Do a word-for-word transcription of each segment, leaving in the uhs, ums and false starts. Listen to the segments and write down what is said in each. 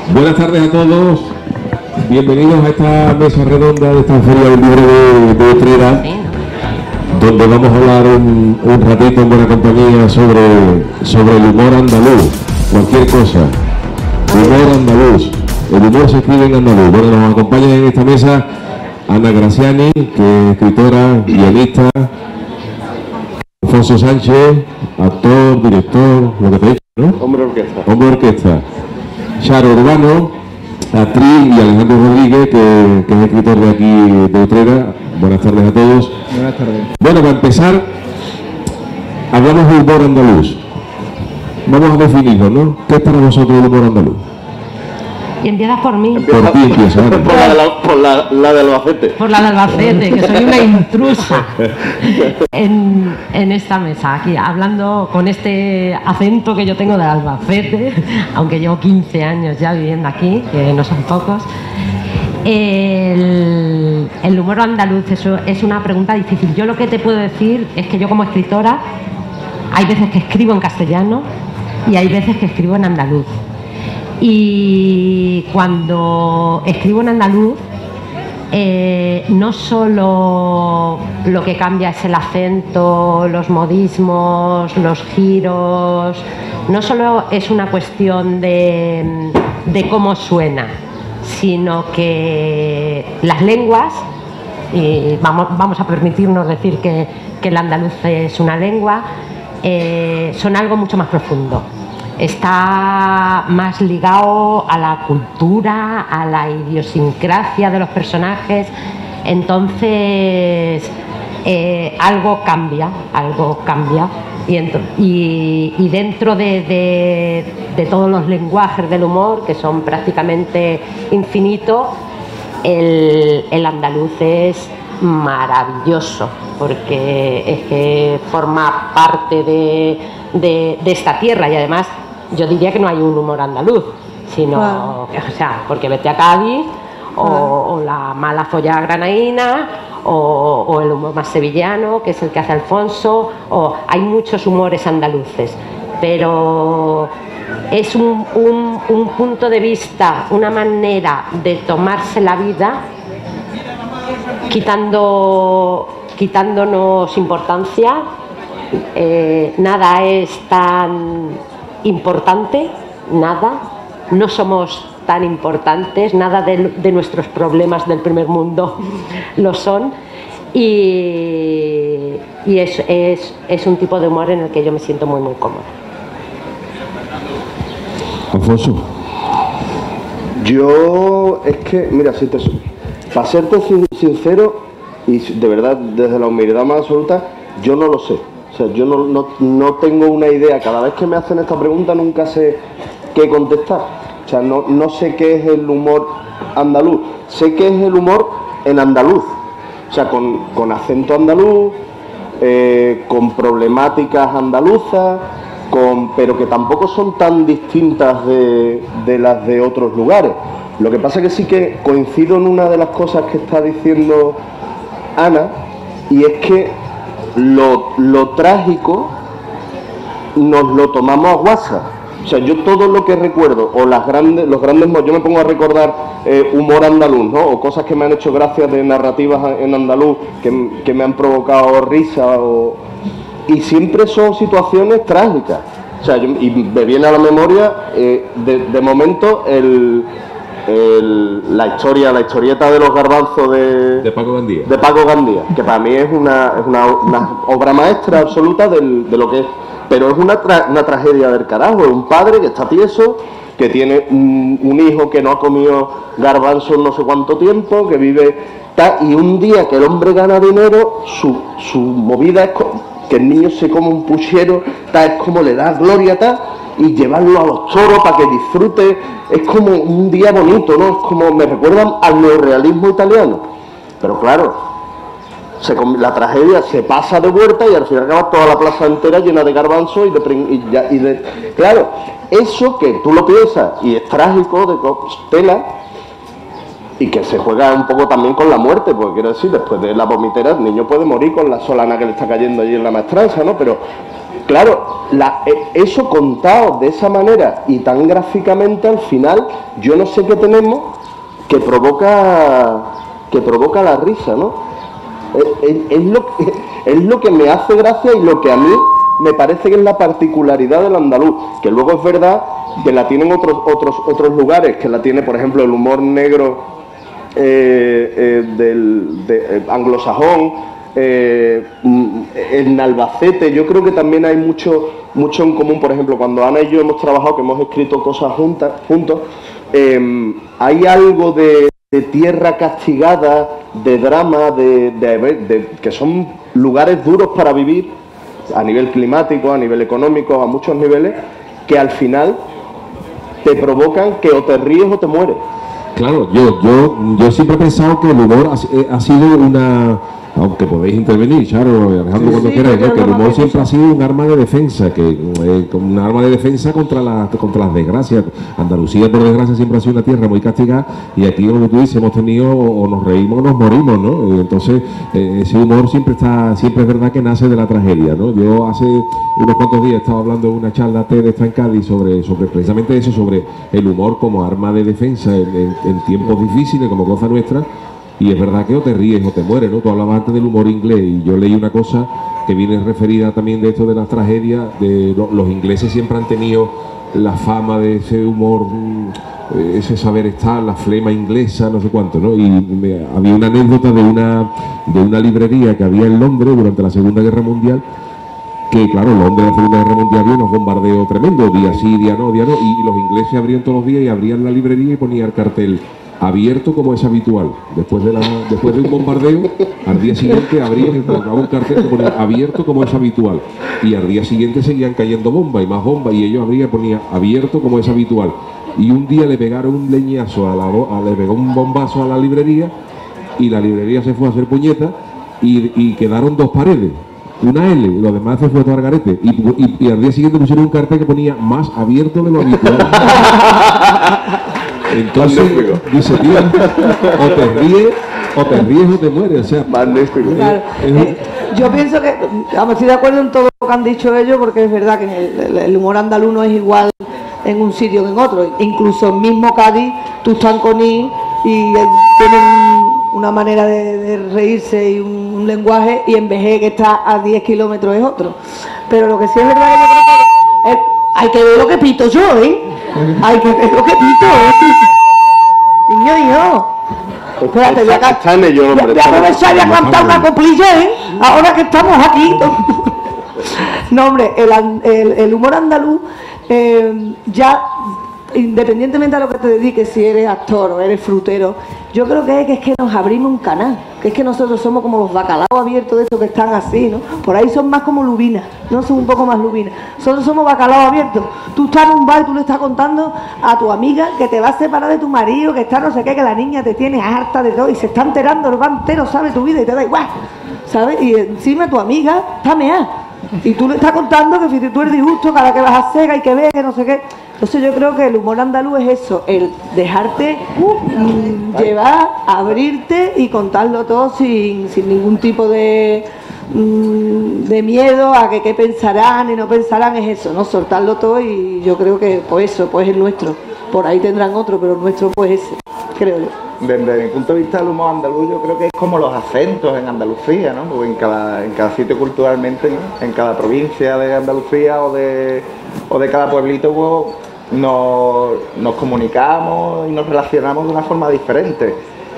Buenas tardes a todos, bienvenidos a esta mesa redonda de esta Feria del Libro de, de Utrera, donde vamos a hablar un, un ratito en buena compañía sobre, sobre el humor andaluz, cualquier cosa, humor andaluz, el humor se escribe en andaluz. Bueno, nos acompaña en esta mesa Ana Graciani, que es escritora, guionista, Alfonso Sánchez, actor, director, lo que te he dicho, ¿no? Hombre orquesta. Hombre orquesta. Charo Urbano, actriz, y Alejandro Rodríguez, que, que es escritor de aquí de Utrera. Buenas tardes a todos. Buenas tardes. Bueno, para empezar, hablamos de humor andaluz. Vamos a definirlo, ¿no? ¿Qué es para vosotros el humor andaluz? Y empiezas por mí. Por ti empieza, Ana. Por la de la, por la, la de Albacete. Por la de Albacete, que soy una intrusa en, en esta mesa, aquí, hablando con este acento que yo tengo de Albacete, aunque llevo quince años ya viviendo aquí, que no son pocos. El, el humor andaluz, eso es una pregunta difícil. Yo lo que te puedo decir es que yo como escritora, hay veces que escribo en castellano y hay veces que escribo en andaluz. Y cuando escribo en andaluz, eh, no solo lo que cambia es el acento, los modismos, los giros, no solo es una cuestión de, de cómo suena, sino que las lenguas, y vamos, vamos a permitirnos decir que, que el andaluz es una lengua, eh, son algo mucho más profundo. Está más ligado a la cultura, a la idiosincrasia de los personajes. Entonces eh, algo cambia, algo cambia. Y, y, y dentro de, de, de todos los lenguajes del humor, que son prácticamente infinitos, el, el andaluz es maravilloso, porque es que forma parte de, de, de esta tierra. Y además yo diría que no hay un humor andaluz, sino, wow. o sea, porque vete a Cádiz, o, wow. o la mala folla granaína, o, o el humor más sevillano, que es el que hace Alfonso, o hay muchos humores andaluces, pero es un, un, un punto de vista, una manera de tomarse la vida, quitando, quitándonos importancia. Eh, nada es tan importante, nada, no somos tan importantes, nada de, de nuestros problemas del primer mundo lo son, y, y es, es, es un tipo de humor en el que yo me siento muy muy cómoda. Alfonso. Yo, es que, mira, si te, para serte sincero, y de verdad desde la humildad más absoluta, yo no lo sé. O sea, yo no, no, no tengo una idea. Cada vez que me hacen esta pregunta nunca sé qué contestar. O sea, no, no sé qué es el humor andaluz. Sé qué es el humor en andaluz. O sea, con, con acento andaluz, eh, con problemáticas andaluzas, con, pero que tampoco son tan distintas de, de las de otros lugares. Lo que pasa es que sí que coincido en una de las cosas que está diciendo Ana, y es que Lo, lo trágico nos lo tomamos a guasa. O sea, yo todo lo que recuerdo, o las grandes, los grandes, yo me pongo a recordar eh, humor andaluz, ¿no? O cosas que me han hecho gracia de narrativas en andaluz, que, que me han provocado risa, o, y siempre son situaciones trágicas. O sea, yo, y me viene a la memoria, eh, de, de momento, el... El, la historia, la historieta de los garbanzos de, de Paco Gandía, de Paco Gandía, que para mí es una, es una, una obra maestra absoluta del, de lo que es, pero es una, tra, una tragedia del carajo. Es un padre que está tieso, que tiene un, un hijo que no ha comido garbanzos no sé cuánto tiempo, que vive, ta, y un día que el hombre gana dinero, su, su movida es que el niño se come un puchero, ta, es como le da gloria, ta, y llevarlo a los toros para que disfrute. Es como un día bonito, ¿no? Es como, me recuerdan al neorrealismo italiano. Pero claro, se, la tragedia se pasa de vuelta y al final acaba toda la plaza entera llena de garbanzos y de, y, ya, y de... Claro, eso que tú lo piensas y es trágico, de tela, y que se juega un poco también con la muerte, porque quiero decir, después de la vomitera el niño puede morir con la solana que le está cayendo allí en la maestranza, ¿no? Pero claro, la, eso contado de esa manera y tan gráficamente, al final, yo no sé qué tenemos que provoca, que provoca la risa, ¿no? Es, es, es, lo que, es lo que me hace gracia y lo que a mí me parece que es la particularidad del andaluz, que luego es verdad que la tienen otros, otros, otros lugares, que la tiene, por ejemplo, el humor negro eh, eh, del de, eh, anglosajón, eh, en Albacete. Yo creo que también hay mucho, mucho en común. Por ejemplo, cuando Ana y yo hemos trabajado, que hemos escrito cosas juntas, juntos, eh, hay algo de, de tierra castigada, de drama, de, de, de, que son lugares duros para vivir, a nivel climático, a nivel económico, a muchos niveles, que al final te provocan que o te ríes o te mueres. Claro, yo, yo, yo siempre he pensado que el humor ha, ha sido una... Aunque podéis intervenir, Charo, Alejandro, sí, cuando sí, queráis, ¿no? Que el humor siempre ha sido un arma de defensa, que eh, un arma de defensa contra, la, contra las desgracias. Andalucía, por desgracia, siempre ha sido una tierra muy castigada, y aquí, como tú dices, hemos tenido o nos reímos o nos morimos, ¿no? Y entonces, eh, ese humor siempre está, siempre es verdad que nace de la tragedia, ¿no? Yo hace unos cuantos días estaba hablando en una charla T E D en Cádiz sobre, sobre precisamente eso, sobre el humor como arma de defensa en, en, en tiempos difíciles, como cosa nuestra. Y es verdad que o te ríes o te mueres, ¿no? Tú hablabas antes del humor inglés, y yo leí una cosa que viene referida también de esto de las tragedias, de lo, los ingleses siempre han tenido la fama de ese humor, ese saber estar, la flema inglesa, no sé cuánto, ¿no? Y me, había una anécdota de una, de una librería que había en Londres durante la Segunda Guerra Mundial, que claro, en Londres en la Segunda Guerra Mundial había unos bombardeos tremendos, día sí, día no, día no, y, y los ingleses abrían todos los días y abrían la librería y ponían el cartel abierto como es habitual. Después de la después de un bombardeo, al día siguiente abrían y colocaban un cartel que ponía abierto como es habitual, y al día siguiente seguían cayendo bombas y más bombas, y ellos abrían y ponía abierto como es habitual. Y un día le pegaron un leñazo a la a, le pegó un bombazo a la librería, y la librería se fue a hacer puñetas, y, y quedaron dos paredes, una L, y lo demás se fue todo al garete, y, y, y al día siguiente pusieron un cartel que ponía más abierto de lo habitual. Entonces, dice, tío, o te ríes, o te ríes o te mueres, o sea, magnífico. Claro. Eh, yo pienso que, vamos, estoy de acuerdo en todo lo que han dicho ellos, porque es verdad que el, el humor andaluz no es igual en un sitio que en otro. Incluso en mismo Cádiz, tú estás con I y tienen una manera de, de reírse y un, un lenguaje, y en Vejer, que está a diez kilómetros, es otro. Pero lo que sí es verdad que yo creo que es, hay que ver lo que pito yo, ¿eh? Hay que ver lo que pito, ¿eh? Niño, hijo. Espérate, voy a, está en ello, hombre, voy a aprovechar y a cantar una coplilla, ¿eh? Ahora que estamos aquí. No, hombre, el, el, el humor andaluz, eh, ya, independientemente a lo que te dediques, si eres actor o eres frutero, yo creo que es, que es que nos abrimos un canal, que es que nosotros somos como los bacalaos abiertos de esos que están así, ¿no? Por ahí son más como lubinas, no son un poco más lubinas. Nosotros somos bacalaos abiertos. Tú estás en un bar y tú le estás contando a tu amiga que te vas a separar de tu marido, que está no sé qué, que la niña te tiene harta de todo y se está enterando, el bar entero sabe tu vida y te da igual, ¿sabes? Y encima tu amiga está meada. Y tú le estás contando que si tú eres disgusto, cada que vas a hacer hay que ver, que no sé qué. Entonces yo creo que el humor andaluz es eso, el dejarte mm, llevar, abrirte y contarlo todo sin, sin ningún tipo de, mm, de miedo a que qué pensarán y no pensarán, es eso, ¿no? Soltarlo todo, y yo creo que pues eso, pues es nuestro. Por ahí tendrán otro, pero el nuestro pues ese, creo yo. Desde mi punto de vista, el humor andaluz yo creo que es como los acentos en Andalucía, ¿no? Porque en cada, en cada sitio culturalmente, ¿no? En cada provincia de Andalucía o de, o de cada pueblito, pues, nos, nos comunicamos y nos relacionamos de una forma diferente.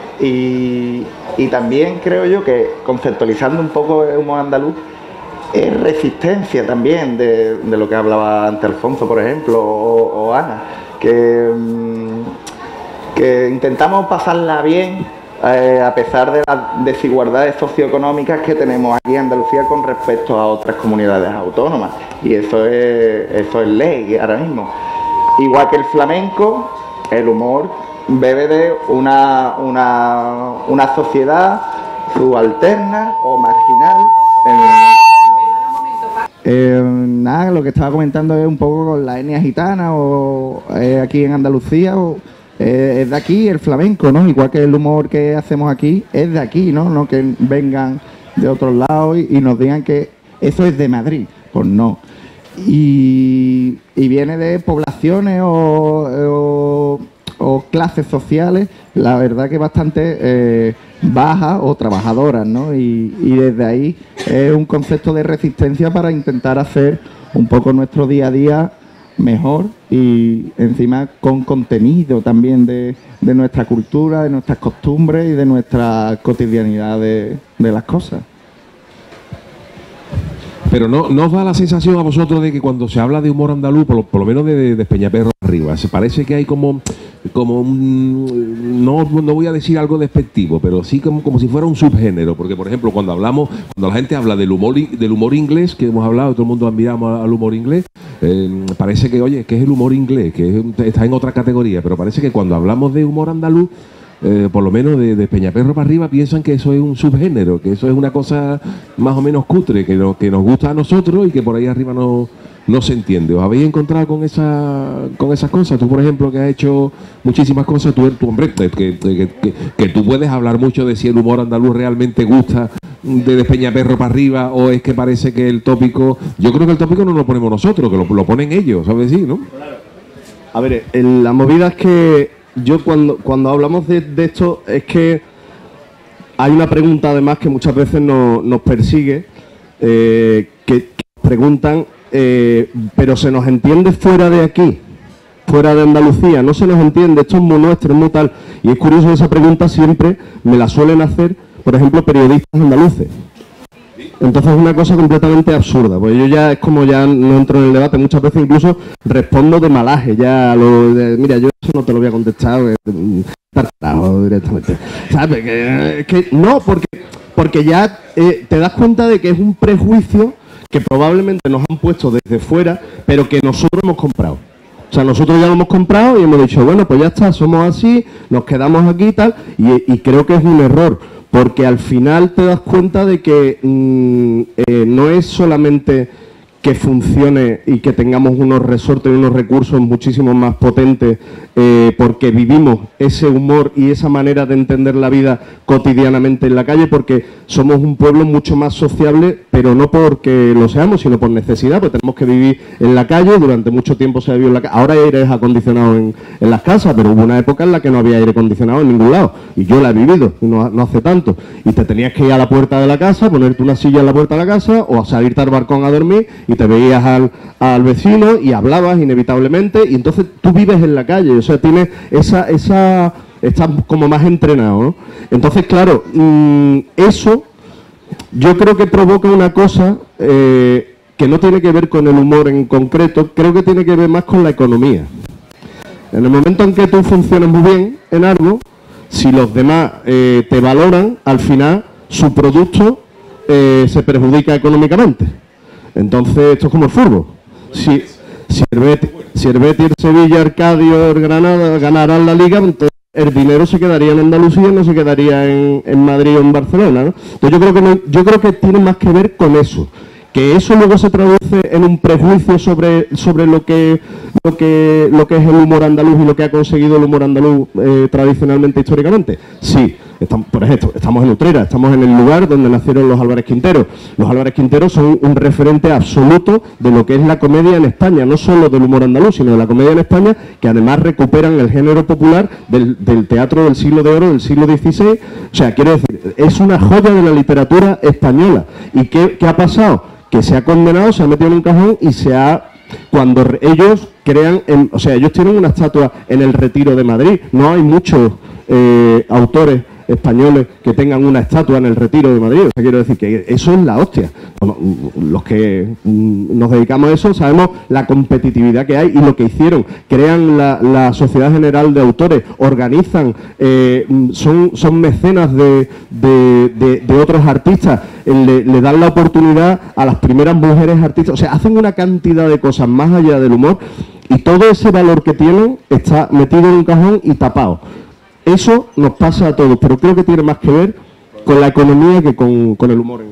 Y, y también creo yo que, conceptualizando un poco el humor andaluz, es resistencia también de, de lo que hablaba antes Alfonso, por ejemplo, o, o Ana, que... que intentamos pasarla bien eh, a pesar de las desigualdades socioeconómicas que tenemos aquí en Andalucía con respecto a otras comunidades autónomas, y eso es, eso es ley ahora mismo. Igual que el flamenco, el humor bebe de una, una, una sociedad subalterna o marginal. Eh, nada, lo que estaba comentando es un poco con la etnia gitana o eh, aquí en Andalucía, o Eh, es de aquí el flamenco, ¿no? Igual que el humor que hacemos aquí es de aquí, ¿no? No que vengan de otros lados y, y nos digan que eso es de Madrid. pues no. Y, y viene de poblaciones o, o, o clases sociales, la verdad que bastante eh, bajas o trabajadoras, ¿no? Y, y desde ahí es un concepto de resistencia para intentar hacer un poco nuestro día a día mejor y encima con contenido también de, de nuestra cultura, de nuestras costumbres y de nuestra cotidianidad de, de las cosas. Pero no, ¿no os da la sensación a vosotros de que cuando se habla de humor andaluz, por lo, por lo menos de, de Peñaperro arriba, se parece que hay como, como un, no, no voy a decir algo despectivo, pero sí como, como si fuera un subgénero? Porque, por ejemplo, cuando hablamos, cuando la gente habla del humor, del humor inglés, que hemos hablado, todo el mundo admiramos al humor inglés, eh, parece que, oye, que es el humor inglés, que es, está en otra categoría, pero parece que cuando hablamos de humor andaluz, Eh, por lo menos de, de Peñaperro para arriba, piensan que eso es un subgénero, que eso es una cosa más o menos cutre, que, no, que nos gusta a nosotros y que por ahí arriba no, no se entiende. ¿Os habéis encontrado con esa con esas cosas? Tú, por ejemplo, que has hecho muchísimas cosas, tú, tú hombre, que, que, que, que, que tú puedes hablar mucho de si el humor andaluz realmente gusta de, de Peñaperro para arriba, o es que parece que el tópico, yo creo que el tópico no lo ponemos nosotros, que lo, lo ponen ellos, ¿sabes? Sí, ¿no? A ver, el, la movida es que yo cuando, cuando hablamos de, de esto es que hay una pregunta además que muchas veces nos, nos persigue, eh, que, que preguntan, eh, pero ¿se nos entiende fuera de aquí? Fuera de Andalucía, no se nos entiende, esto es muy nuestro, es muy tal. Y es curioso, esa pregunta siempre me la suelen hacer, por ejemplo, periodistas andaluces. Entonces es una cosa completamente absurda, pues yo ya es como ya no entro en el debate, muchas veces incluso respondo de malaje, ya lo de, mira, yo eso no te lo voy a contestar, tartado directamente, ¿sabes? Que, que no, porque porque ya eh, te das cuenta de que es un prejuicio que probablemente nos han puesto desde fuera, pero que nosotros hemos comprado. O sea, nosotros ya lo hemos comprado y hemos dicho, bueno, pues ya está, somos así, nos quedamos aquí y tal, y, y creo que es un error. Porque al final te das cuenta de que mmm, eh, no es solamente que funcione y que tengamos unos resortes y unos recursos muchísimo más potentes eh, porque vivimos ese humor y esa manera de entender la vida cotidianamente en la calle, porque somos un pueblo mucho más sociable, pero no porque lo seamos, sino por necesidad, porque tenemos que vivir en la calle, durante mucho tiempo se ha vivido en la calle. Ahora hay aires acondicionados en, en las casas, pero hubo una época en la que no había aire acondicionado en ningún lado, y yo la he vivido, no, no hace tanto, y te tenías que ir a la puerta de la casa, ponerte una silla en la puerta de la casa, o a salirte al balcón a dormir, y te veías al, al vecino y hablabas inevitablemente, y entonces tú vives en la calle, o sea, tienes esa, esa estás como más entrenado, ¿no? Entonces, claro, mmm, eso yo creo que provoca una cosa eh, que no tiene que ver con el humor en concreto, creo que tiene que ver más con la economía. En el momento en que tú funcionas muy bien en algo, si los demás eh, te valoran, al final su producto eh, se perjudica económicamente. Entonces, esto es como el fútbol. Si, si, el Betis, si el Betis, el Sevilla, Arcadio, el Granada ganarán la Liga, entonces el dinero se quedaría en Andalucía, no se quedaría en, en Madrid o en Barcelona, ¿no? Entonces yo creo que no, yo creo que tiene más que ver con eso. Que eso luego se traduce en un prejuicio sobre, sobre lo que lo que lo que es el humor andaluz y lo que ha conseguido el humor andaluz eh, tradicionalmente, históricamente. Sí, estamos, por ejemplo, estamos en Utrera, estamos en el lugar donde nacieron los Álvarez Quintero. Los Álvarez Quintero son un referente absoluto de lo que es la comedia en España, no solo del humor andaluz, sino de la comedia en España, que además recuperan el género popular del, del teatro del siglo de oro, del siglo dieciséis. O sea, quiero decir, es una joya de la literatura española. ¿Y qué, qué ha pasado? Que se ha condenado, se ha metido en un cajón y se ha... Cuando ellos crean... En, o sea, ellos tienen una estatua en el Retiro de Madrid. No hay muchos eh, autores españoles que tengan una estatua en el Retiro de Madrid. O sea, quiero decir que eso es la hostia. Bueno, los que nos dedicamos a eso sabemos la competitividad que hay y lo que hicieron. Crean la, la Sociedad General de Autores, organizan, eh, son, son mecenas de, de, de, de otros artistas, le, le dan la oportunidad a las primeras mujeres artistas. O sea, hacen una cantidad de cosas más allá del humor y todo ese valor que tienen está metido en un cajón y tapado. Eso nos pasa a todos, pero creo que tiene más que ver con la economía que con, con el humor.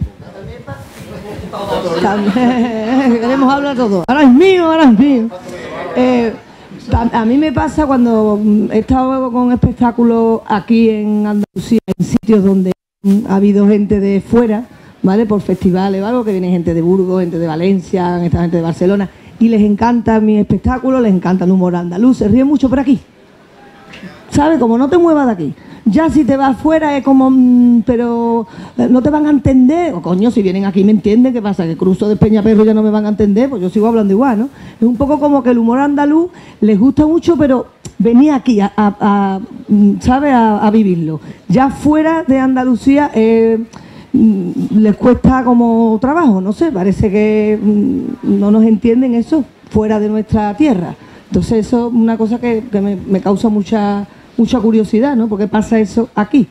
Queremos hablar todos. Ahora es mío, ahora es mío. Eh, a, a mí me pasa cuando he estado con espectáculos aquí en Andalucía, en sitios donde ha habido gente de fuera, ¿vale? Por festivales o algo, que viene gente de Burgos, gente de Valencia, esta gente de Barcelona, y les encanta mi espectáculo, les encanta el humor andaluz, se ríen mucho por aquí. ¿Sabes? Como no te muevas de aquí. Ya si te vas fuera es como, mmm, pero no te van a entender. O coño, si vienen aquí me entienden, ¿qué pasa? Que cruzo de Peñaperro ya no me van a entender, pues yo sigo hablando igual, ¿no? Es un poco como que el humor andaluz les gusta mucho, pero venía aquí a, a, a ¿sabes? A, a vivirlo. Ya fuera de Andalucía eh, les cuesta como trabajo, no sé, parece que mmm, no nos entienden eso fuera de nuestra tierra. Entonces eso es una cosa que, que me, me causa mucha... mucha curiosidad, ¿no? ¿Por qué pasa eso aquí?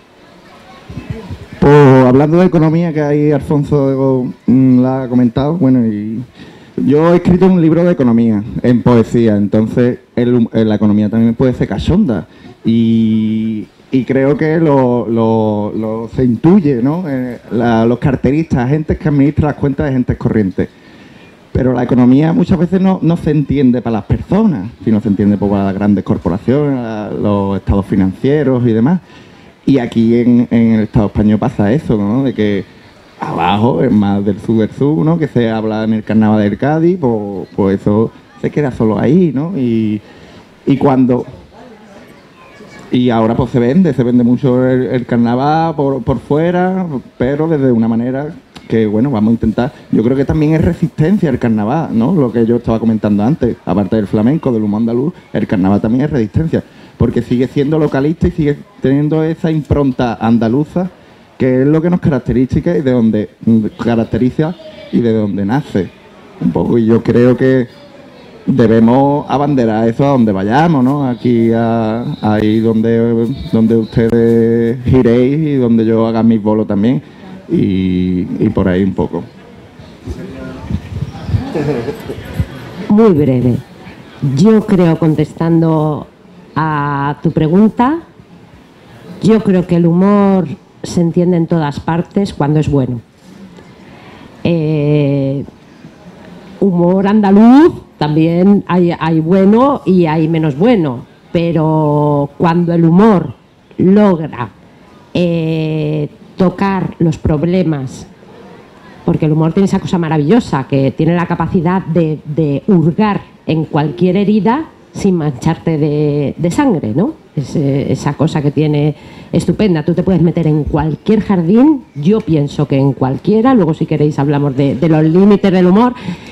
Pues hablando de economía, que ahí Alfonso mm, la ha comentado, bueno, y yo he escrito un libro de economía en poesía, entonces el, la economía también puede ser cachonda y, y creo que lo, lo, lo se intuye, ¿no? Eh, la, los carteristas, agentes que administran las cuentas de gentes corrientes. Pero la economía muchas veces no, no se entiende para las personas, sino se entiende para las grandes corporaciones, los estados financieros y demás. Y aquí en, en el Estado español pasa eso, ¿no? De que abajo, es más del sur del sur, ¿no? Que se habla en el carnaval del Cádiz, pues, pues eso se queda solo ahí, ¿no? Y, y cuando... Y ahora pues se vende, se vende mucho el, el carnaval por, por fuera, pero desde una manera... que bueno, vamos a intentar, yo creo que también es resistencia el carnaval, ¿no? Lo que yo estaba comentando antes, aparte del flamenco, del humor andaluz, el carnaval también es resistencia, porque sigue siendo localista y sigue teniendo esa impronta andaluza, que es lo que nos caracteriza y de donde caracteriza y de donde nace un poco, y yo creo que debemos abanderar eso a donde vayamos, ¿no? Aquí, a, ahí donde, donde ustedes giréis y donde yo haga mis bolos también. Y, y por ahí un poco. Muy breve. Yo creo, contestando a tu pregunta, yo creo que el humor se entiende en todas partes cuando es bueno. Eh, humor andaluz también hay, hay bueno y hay menos bueno, pero cuando el humor logra eh, tocar los problemas, porque el humor tiene esa cosa maravillosa, que tiene la capacidad de, de hurgar en cualquier herida sin mancharte de, de sangre, ¿no? Es, eh, esa cosa que tiene estupenda. Tú te puedes meter en cualquier jardín, yo pienso que en cualquiera, luego si queréis hablamos de, de los límites del humor,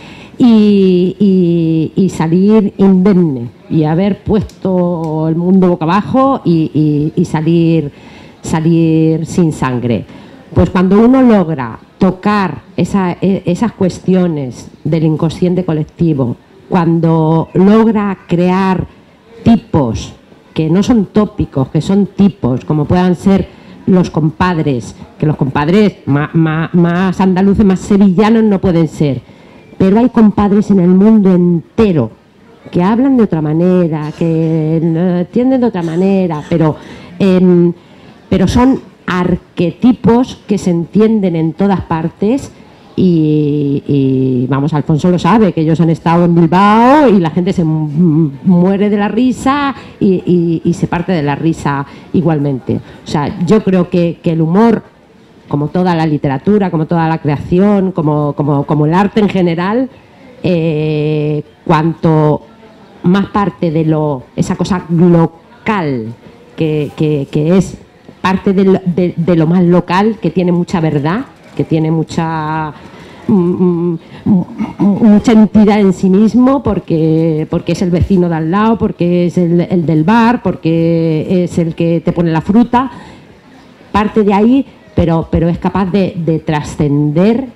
y, y, y salir indemne, y haber puesto el mundo boca abajo y, y, y salir... salir sin sangre. Pues cuando uno logra tocar esa, esas cuestiones del inconsciente colectivo, cuando logra crear tipos que no son tópicos, que son tipos, como puedan ser los compadres, que los compadres más, más, más andaluces, más sevillanos no pueden ser, pero hay compadres en el mundo entero que hablan de otra manera, que entienden de otra manera, pero... Eh, pero son arquetipos que se entienden en todas partes y, y vamos, Alfonso lo sabe, que ellos han estado en Bilbao y la gente se muere de la risa y, y, y se parte de la risa igualmente. O sea, yo creo que, que el humor, como toda la literatura, como toda la creación, como, como, como el arte en general, eh, cuanto más parte de lo, esa cosa local que, que, que es parte de lo, de, de lo más local, que tiene mucha verdad, que tiene mucha mm, mucha entidad en sí mismo, porque, porque es el vecino de al lado, porque es el, el del bar, porque es el que te pone la fruta, parte de ahí, pero, pero es capaz de, de trascender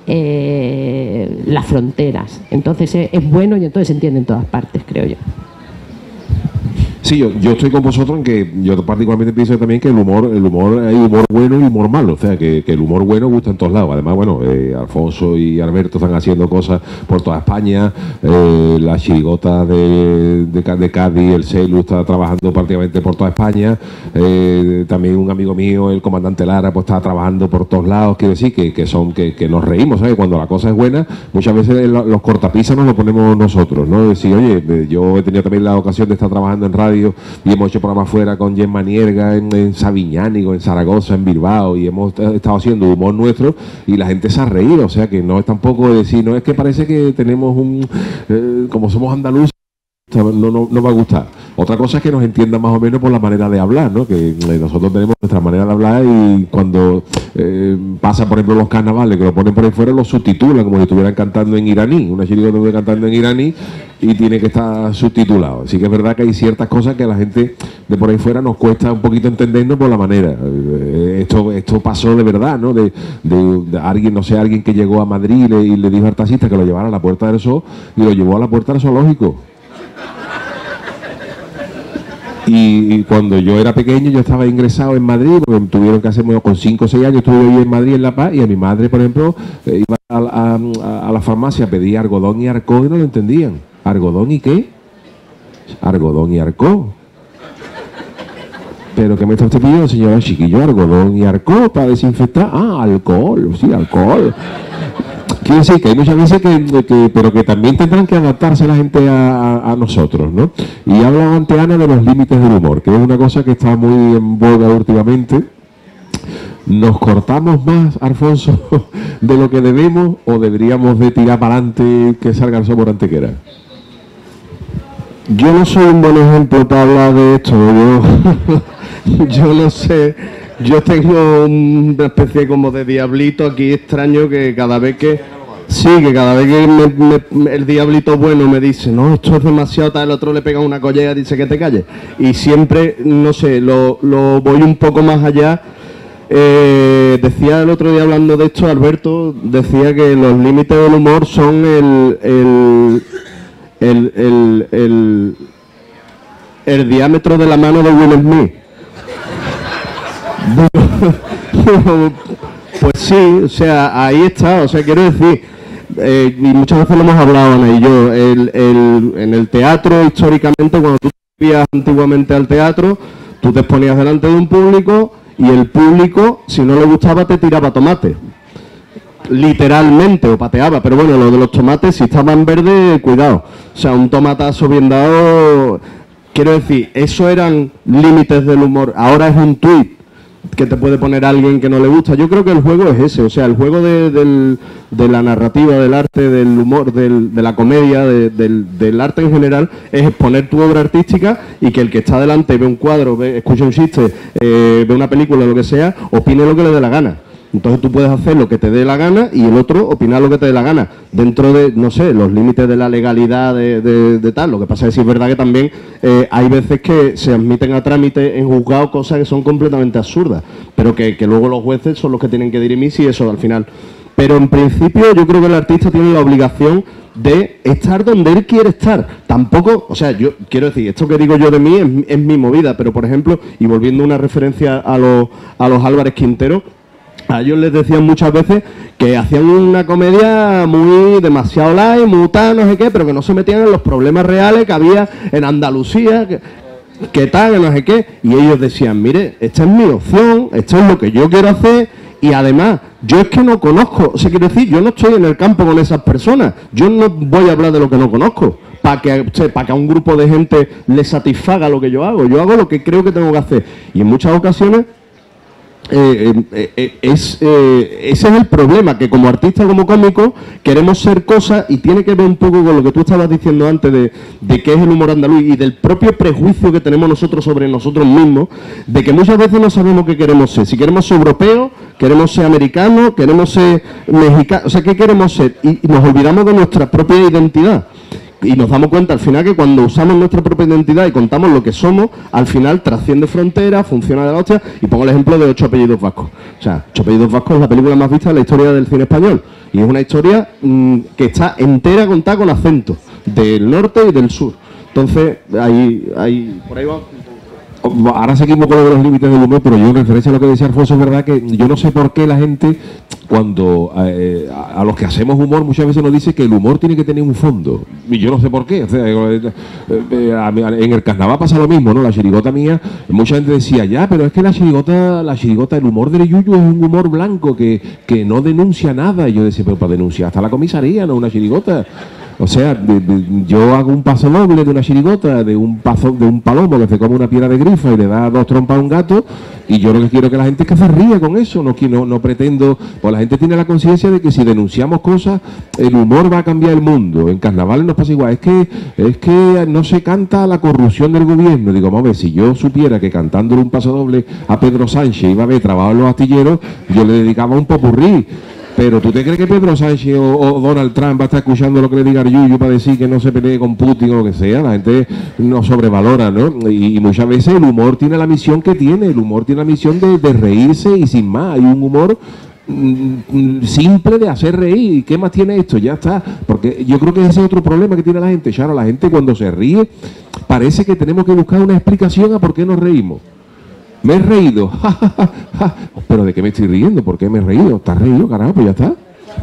eh, las fronteras. Entonces es, es bueno y entonces se entiende en todas partes, creo yo. Sí, yo, yo estoy con vosotros en que yo particularmente pienso también que el humor, el humor hay humor bueno y humor malo, o sea, que, que el humor bueno gusta en todos lados. Además, bueno, eh, Alfonso y Alberto están haciendo cosas por toda España, eh, la chirigota de, de, de Cádiz, el Celu está trabajando prácticamente por toda España, eh, también un amigo mío, el comandante Lara, pues está trabajando por todos lados. Quiero decir que, que son que, que nos reímos, ¿sabes? Cuando la cosa es buena, muchas veces los cortapisas nos lo ponemos nosotros, ¿no? Decir, oye, yo he tenido también la ocasión de estar trabajando en radio radio y hemos hecho programas fuera con Gemma Nierga en, en Sabiñánigo, en Zaragoza, en Bilbao, y hemos estado haciendo humor nuestro y la gente se ha reído, o sea que no es tampoco decir, no es que parece que tenemos un, eh, como somos andaluces, no, no, no va a gustar. Otra cosa es que nos entiendan más o menos por la manera de hablar, ¿no? Que eh, nosotros tenemos nuestra manera de hablar y cuando eh, pasa, por ejemplo, los carnavales, que lo ponen por ahí fuera, lo subtitulan como si estuvieran cantando en iraní. Una chirigota estuviera cantando en iraní y tiene que estar subtitulado. Así que es verdad que hay ciertas cosas que a la gente de por ahí fuera nos cuesta un poquito entendernos por la manera. Eh, esto esto pasó de verdad, ¿no? De, de, de alguien, no sé, alguien que llegó a Madrid y le, y le dijo al taxista que lo llevara a la Puerta del Sol y lo llevó a la Puerta del Zoológico. Y cuando yo era pequeño, yo estaba ingresado en Madrid, porque tuvieron que hacerme con cinco o seis años, estuve yo en Madrid, en La Paz, y a mi madre, por ejemplo, eh, iba a, a, a la farmacia, pedía algodón y arcó y no lo entendían. ¿Algodón y qué? Algodón y arcó. ¿Pero qué me está usted pidiendo, señora chiquillo? Algodón y arcó para desinfectar. Ah, alcohol, sí, alcohol. Quiere decir que hay muchas veces que, que, pero que también tendrán que adaptarse la gente a, a, a nosotros, ¿no? Y ha hablado ante Ana de los límites del humor, que es una cosa que está muy en boga últimamente. ¿Nos cortamos más, Alfonso, de lo que debemos o deberíamos de tirar para adelante que salga el sol por antequera? Yo no soy un buen ejemplo para hablar de esto. Yo, yo no sé. Yo tengo una especie como de diablito aquí extraño que cada vez que... Sí, que cada vez que me, me, el diablito bueno me dice, no, esto es demasiado tal, el otro le pega una collera y dice que te calles. Y siempre, no sé, lo, lo voy un poco más allá. Eh, decía el otro día hablando de esto, Alberto, decía que los límites del humor son el... el el, el, el, el diámetro de la mano de Will Smith. Pues sí, o sea, ahí está, o sea, quiero decir, eh, y muchas veces lo hemos hablado, Ana y yo, el, el, en el teatro, históricamente, cuando tú ibas antiguamente al teatro, tú te ponías delante de un público y el público, si no le gustaba, te tiraba tomate. Literalmente, o pateaba, pero bueno, lo de los tomates, si estaban verdes, cuidado. O sea, un tomatazo bien dado, quiero decir, eso eran límites del humor. Ahora es un tuit que te puede poner a alguien que no le gusta. Yo creo que el juego es ese, o sea, el juego de, del, de la narrativa, del arte, del humor, del, de la comedia, de, del, del arte en general, es exponer tu obra artística y que el que está delante ve un cuadro, ve, escucha un chiste, eh, ve una película, lo que sea, opine lo que le dé la gana. Entonces tú puedes hacer lo que te dé la gana y el otro opinar lo que te dé la gana, dentro de, no sé, los límites de la legalidad de, de, de tal. Lo que pasa es que sí es verdad que también eh, hay veces que se admiten a trámite en juzgado cosas que son completamente absurdas, pero que, que luego los jueces son los que tienen que dirimir si eso al final. Pero en principio yo creo que el artista tiene la obligación de estar donde él quiere estar. Tampoco, o sea, yo quiero decir, esto que digo yo de mí es, es mi movida, pero por ejemplo, y volviendo a una referencia a los, a los Álvarez Quintero, a ellos les decían muchas veces que hacían una comedia muy demasiado light, muy tal, no sé qué, pero que no se metían en los problemas reales que había en Andalucía, que, que tal, que no sé qué. Y ellos decían, mire, esta es mi opción, esto es lo que yo quiero hacer, y además, yo es que no conozco, o sea, quiero decir, yo no estoy en el campo con esas personas, yo no voy a hablar de lo que no conozco, para que, para que a un grupo de gente le satisfaga lo que yo hago. Yo hago lo que creo que tengo que hacer. Y en muchas ocasiones... Eh, eh, eh, es, eh, ese es el problema, que como artista, como cómico, queremos ser cosas y tiene que ver un poco con lo que tú estabas diciendo antes de, de qué es el humor andaluz y del propio prejuicio que tenemos nosotros sobre nosotros mismos, de que muchas veces no sabemos qué queremos ser, si queremos ser europeos, queremos ser americanos, queremos ser mexicanos, o sea, ¿qué queremos ser? Y, y nos olvidamos de nuestra propia identidad. Y nos damos cuenta al final que cuando usamos nuestra propia identidad y contamos lo que somos, al final trasciende fronteras, funciona de la hostia. Y pongo el ejemplo de Ocho apellidos vascos. O sea, Ocho apellidos vascos es la película más vista de la historia del cine español. Y es una historia mmm, que está entera contada con acento, del norte y del sur. Entonces, ahí, ahí por ahí va. Ahora seguimos con lo de los límites del humor, pero yo en referencia a lo que decía Alfonso, es verdad que yo no sé por qué la gente, cuando eh, a, a los que hacemos humor muchas veces nos dice que el humor tiene que tener un fondo, y yo no sé por qué. O sea, eh, eh, a, a, en el carnaval pasa lo mismo, ¿no? La chirigota mía, mucha gente decía, ya, pero es que la chirigota, la chirigota, el humor de Yuyu es un humor blanco que, que no denuncia nada. Y yo decía, pero para denunciar hasta la comisaría, no una chirigota. O sea, de, de, yo hago un paso doble de una chirigota, de un paso, de un palomo que se come una piedra de grifa y le da dos trompas a un gato, y yo lo que quiero que la gente es que se ríe con eso, no, no, no pretendo, pues la gente tiene la conciencia de que si denunciamos cosas, el humor va a cambiar el mundo. En carnavales nos pasa igual, es que, es que no se canta la corrupción del gobierno. Digo, vamos a ver, si yo supiera que cantándole un paso doble a Pedro Sánchez iba a haber trabajo en los astilleros, yo le dedicaba un popurrí. Pero ¿tú te crees que Pedro Sánchez o, o Donald Trump va a estar escuchando lo que le diga Yuyu para decir que no se pelee con Putin o lo que sea? La gente nos sobrevalora, ¿no? Y, y muchas veces el humor tiene la misión que tiene, el humor tiene la misión de, de reírse y sin más. Hay un humor mm, simple de hacer reír. ¿Y qué más tiene esto? Ya está. Porque yo creo que ese es otro problema que tiene la gente. Claro, la gente cuando se ríe parece que tenemos que buscar una explicación a por qué nos reímos. Me he reído, ja, ja, ja, ja. Pero ¿de qué me estoy riendo? ¿Por qué me he reído? ¿Estás reído, carajo? Pues ya está.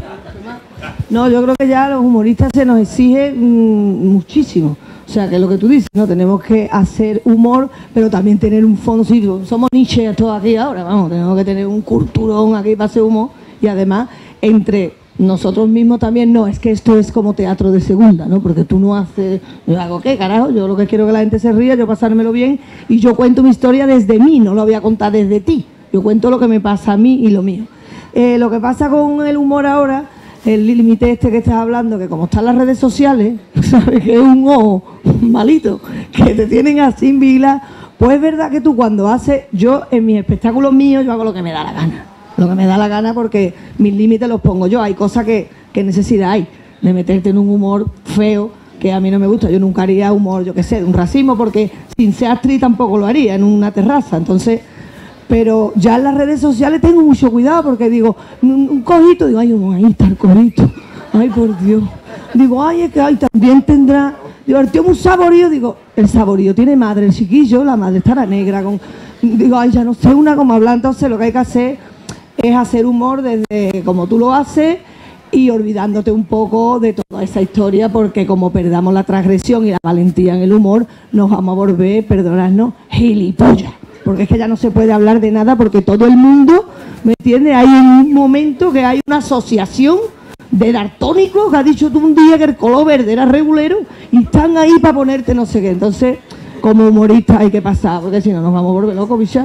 No, yo creo que ya los humoristas se nos exige mmm, muchísimo. O sea, que lo que tú dices, ¿no? Tenemos que hacer humor, pero también tener un fondo. Sí, somos Nietzsche todos aquí ahora, vamos, tenemos que tener un culturón aquí para hacer humor. Y además, entre nosotros mismos también, no, es que esto es como teatro de segunda, ¿no? Porque tú no haces, yo hago qué, carajo, yo lo que quiero es que la gente se ría, yo pasármelo bien, y yo cuento mi historia desde mí, no lo voy a contar desde ti, yo cuento lo que me pasa a mí y lo mío. Eh, lo que pasa con el humor ahora, el límite este que estás hablando, que como están las redes sociales, sabes que es un ojo malito, que te tienen así en vila, pues es verdad que tú cuando haces, yo en mis espectáculos míos, yo hago lo que me da la gana. Lo que me da la gana porque mis límites los pongo yo. Hay cosas que, que necesidad hay de meterte en un humor feo que a mí no me gusta. Yo nunca haría humor, yo qué sé, de un racismo, porque sin ser actriz tampoco lo haría en una terraza. Entonces, pero ya en las redes sociales tengo mucho cuidado porque digo, un, un cojito, digo, ay, ahí está el cojito, ay, por Dios. Digo, ay, es que ay, también tendrá, digo, el tío un saborío, digo, el saborío tiene madre, el chiquillo, la madre estará negra, con, digo, ay, ya no sé una como hablar, entonces lo que hay que hacer es hacer humor desde como tú lo haces y olvidándote un poco de toda esa historia, porque como perdamos la transgresión y la valentía en el humor, nos vamos a volver, perdonadnos, gilipollas. Porque es que ya no se puede hablar de nada porque todo el mundo, ¿me entiendes? Hay un momento que hay una asociación de daltónicos que ha dicho tú un día que el color verde era regulero y están ahí para ponerte no sé qué. Entonces, como humorista hay que pasar, porque si no nos vamos a volver locos, bichas.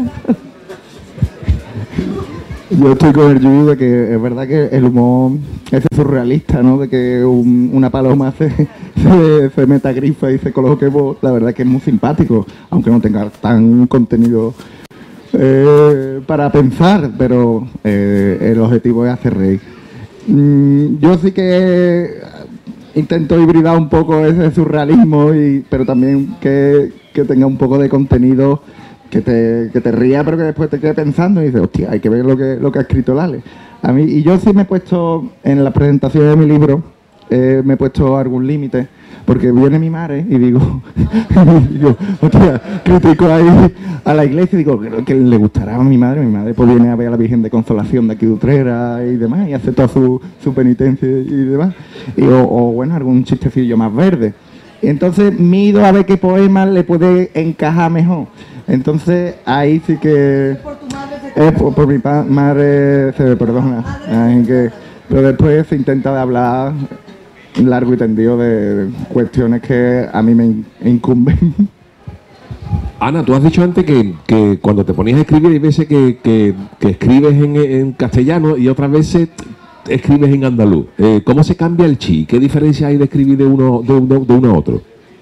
Yo estoy con el Yuyu de que es verdad que el humor es surrealista, ¿no? De que un, una paloma se, se, se meta grifa y se coloque voz. La verdad que es muy simpático, aunque no tenga tan contenido eh, para pensar, pero eh, el objetivo es hacer reír. Mm, yo sí que intento hibridar un poco ese surrealismo, y, pero también que, que tenga un poco de contenido. Que te, que te ría, pero que después te quede pensando y dices, hostia, hay que ver lo que, lo que ha escrito Lale. A mí, y yo sí me he puesto, en la presentación de mi libro, eh, me he puesto algún límite, porque viene mi madre y digo, digo, hostia, critico ahí a la iglesia y digo, que, que le gustará a mi madre. Mi madre pues viene a ver a la Virgen de Consolación de aquí de Utrera y demás, y hace toda su, su penitencia y demás. Y, o, o bueno, algún chistecillo más verde. Y entonces mido a ver qué poema le puede encajar mejor. Entonces ahí sí que Por tu madre se es por, por mi pa- madre se me perdona. Ay, que, pero después se intenta de hablar largo y tendido de cuestiones que a mí me in- incumben. Ana, tú has dicho antes que, que cuando te ponías a escribir hay veces que, que, que escribes en, en castellano y otras veces escribes en andaluz. Eh, ¿Cómo se cambia el chi? ¿Qué diferencia hay de escribir de uno, de uno, de uno a otro?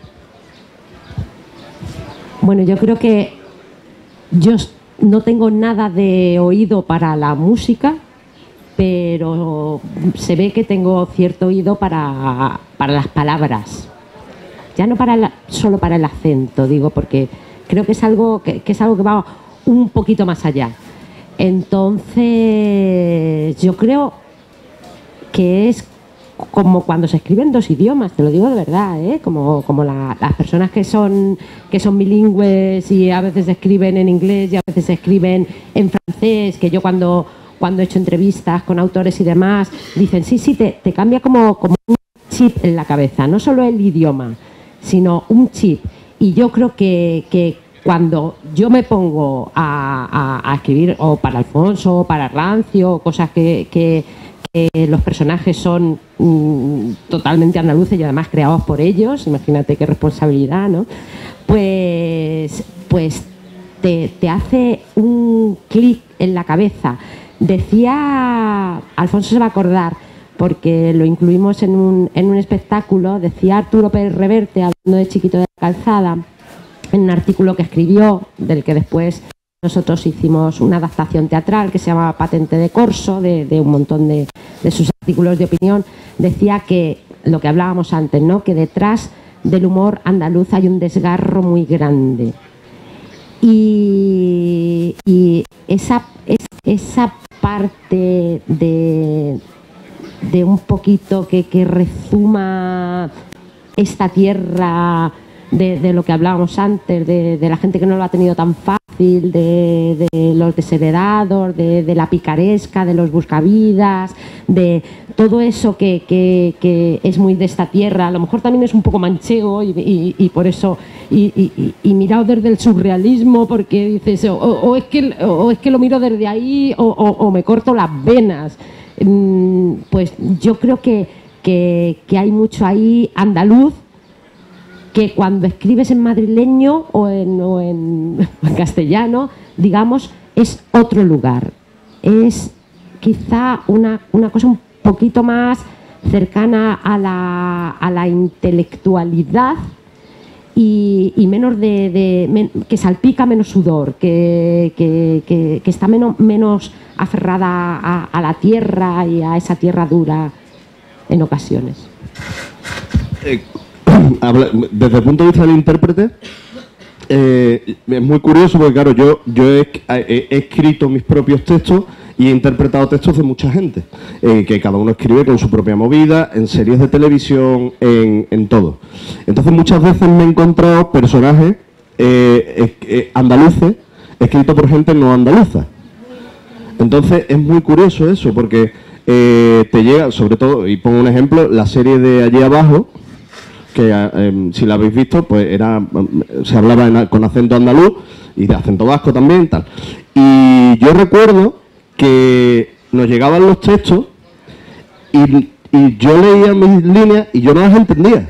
Bueno, yo creo que yo no tengo nada de oído para la música, pero se ve que tengo cierto oído para, para las palabras. Ya no para la, solo para el acento, digo, porque creo que es algo que, que es algo que va un poquito más allá. Entonces, yo creo que es como cuando se escriben dos idiomas, te lo digo de verdad, ¿eh? Como, como la, las personas que son, que son bilingües y a veces escriben en inglés y a veces escriben en francés, que yo cuando, cuando he hecho entrevistas con autores y demás, dicen, sí, sí, te, te cambia como, como un chip en la cabeza, no solo el idioma, sino un chip. Y yo creo que, que cuando yo me pongo a, a, a escribir o para Alfonso o para Rancio, cosas que, que eh, los personajes son mm, totalmente andaluces y además creados por ellos, imagínate qué responsabilidad, ¿no? Pues, pues te, te hace un clic en la cabeza. Decía, Alfonso se va a acordar, porque lo incluimos en un, en un espectáculo, decía Arturo Pérez Reverte, hablando de Chiquito de la Calzada, en un artículo que escribió, del que después nosotros hicimos una adaptación teatral que se llama Patente de Corso, de, de un montón de, de sus artículos de opinión. Decía que, lo que hablábamos antes, ¿no?, que detrás del humor andaluz hay un desgarro muy grande. Y, y esa, es, esa parte de, de un poquito que, que rezuma esta tierra de, de lo que hablábamos antes, de, de la gente que no lo ha tenido tan fácil, de, de los desheredados, de, de la picaresca, de los buscavidas, de todo eso que, que, que es muy de esta tierra. A lo mejor también es un poco manchego y, y, y por eso, y, y, y mirado desde el surrealismo, porque dices, o, o, es, que, o es que lo miro desde ahí o, o, o me corto las venas. Pues yo creo que, que, que hay mucho ahí andaluz, que cuando escribes en madrileño o en, o en, en castellano, digamos, es otro lugar. Es quizá una, una cosa un poquito más cercana a la, a la intelectualidad y, y menos de, de men, que salpica menos sudor, que, que, que, que está menos, menos aferrada a, a la tierra y a esa tierra dura en ocasiones. Eh, Desde el punto de vista del intérprete, eh, es muy curioso porque, claro, yo, yo he, he, he escrito mis propios textos y he interpretado textos de mucha gente, eh, que cada uno escribe con su propia movida, en series de televisión, en, en todo. Entonces, muchas veces me he encontrado personajes eh, eh, andaluces escritos por gente no andaluza. Entonces, es muy curioso eso, porque eh, te llega, sobre todo, y pongo un ejemplo, la serie de Allí Abajo, que eh, si la habéis visto, pues era se hablaba en, con acento andaluz y de acento vasco también, tal. Y yo recuerdo que nos llegaban los textos y, y yo leía mis líneas y yo no las entendía.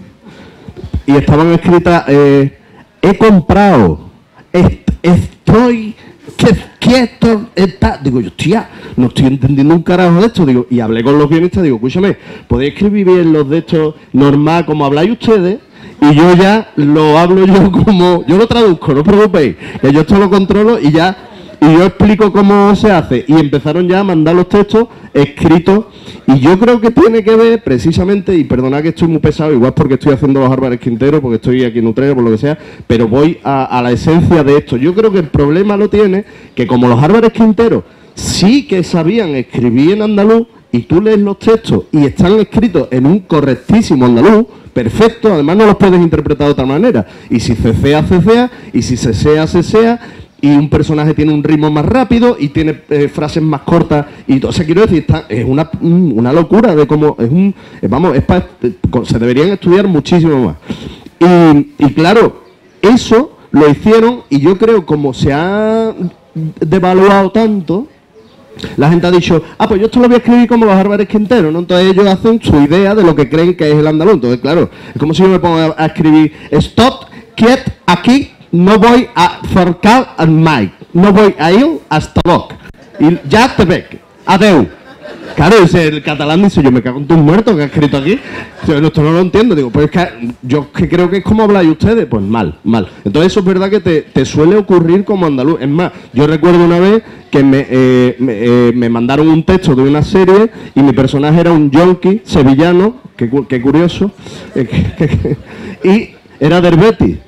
Y estaban escritas, eh, he comprado, est estoy... que quieto está. Digo yo, tía, no estoy entendiendo un carajo de esto. Digo, y hablé con los guionistas, digo, escúchame, podéis escribir bien los de estos normal como habláis ustedes, y yo ya lo hablo yo como, yo lo traduzco, no os preocupéis, que yo esto lo controlo y ya, y yo explico cómo se hace. Y empezaron ya a mandar los textos escritos, y yo creo que tiene que ver precisamente, y perdonad que estoy muy pesado, igual porque estoy haciendo los Álvarez Quintero, porque estoy aquí en Utrera, por lo que sea, pero voy a, a la esencia de esto. Yo creo que el problema lo tiene que como los Álvarez Quintero sí que sabían escribir en andaluz, y tú lees los textos y están escritos en un correctísimo andaluz, perfecto, además no los puedes interpretar de otra manera, y si cecea, cecea, y si cesea, cesea, y un personaje tiene un ritmo más rápido y tiene eh, frases más cortas y todo. O sea, quiero decir, está, es una, una locura de cómo es un, vamos, es pa, se deberían estudiar muchísimo más. Y, y claro, eso lo hicieron, y yo creo como se ha devaluado tanto, la gente ha dicho, ah, pues yo esto lo voy a escribir como los Álvarez Quintero, ¿no? Entonces ellos hacen su idea de lo que creen que es el andaluz. Entonces, claro, es como si yo me pongo a, a escribir, stop, quiet, aquí, no voy a forcar el mic, no voy a ir hasta Loc. Y ya te bec, adeu. Claro, dice, el catalán dice, yo me cago en tus muertos que ha escrito aquí. Yo, esto no lo entiendo. Digo, pues es que yo que creo que es como habláis ustedes. Pues mal, mal. Entonces eso es verdad que te, te suele ocurrir como andaluz. Es más, yo recuerdo una vez que me, eh, me, eh, me mandaron un texto de una serie y mi personaje era un yonki sevillano, que, que curioso, eh, que, que, y era del Betis.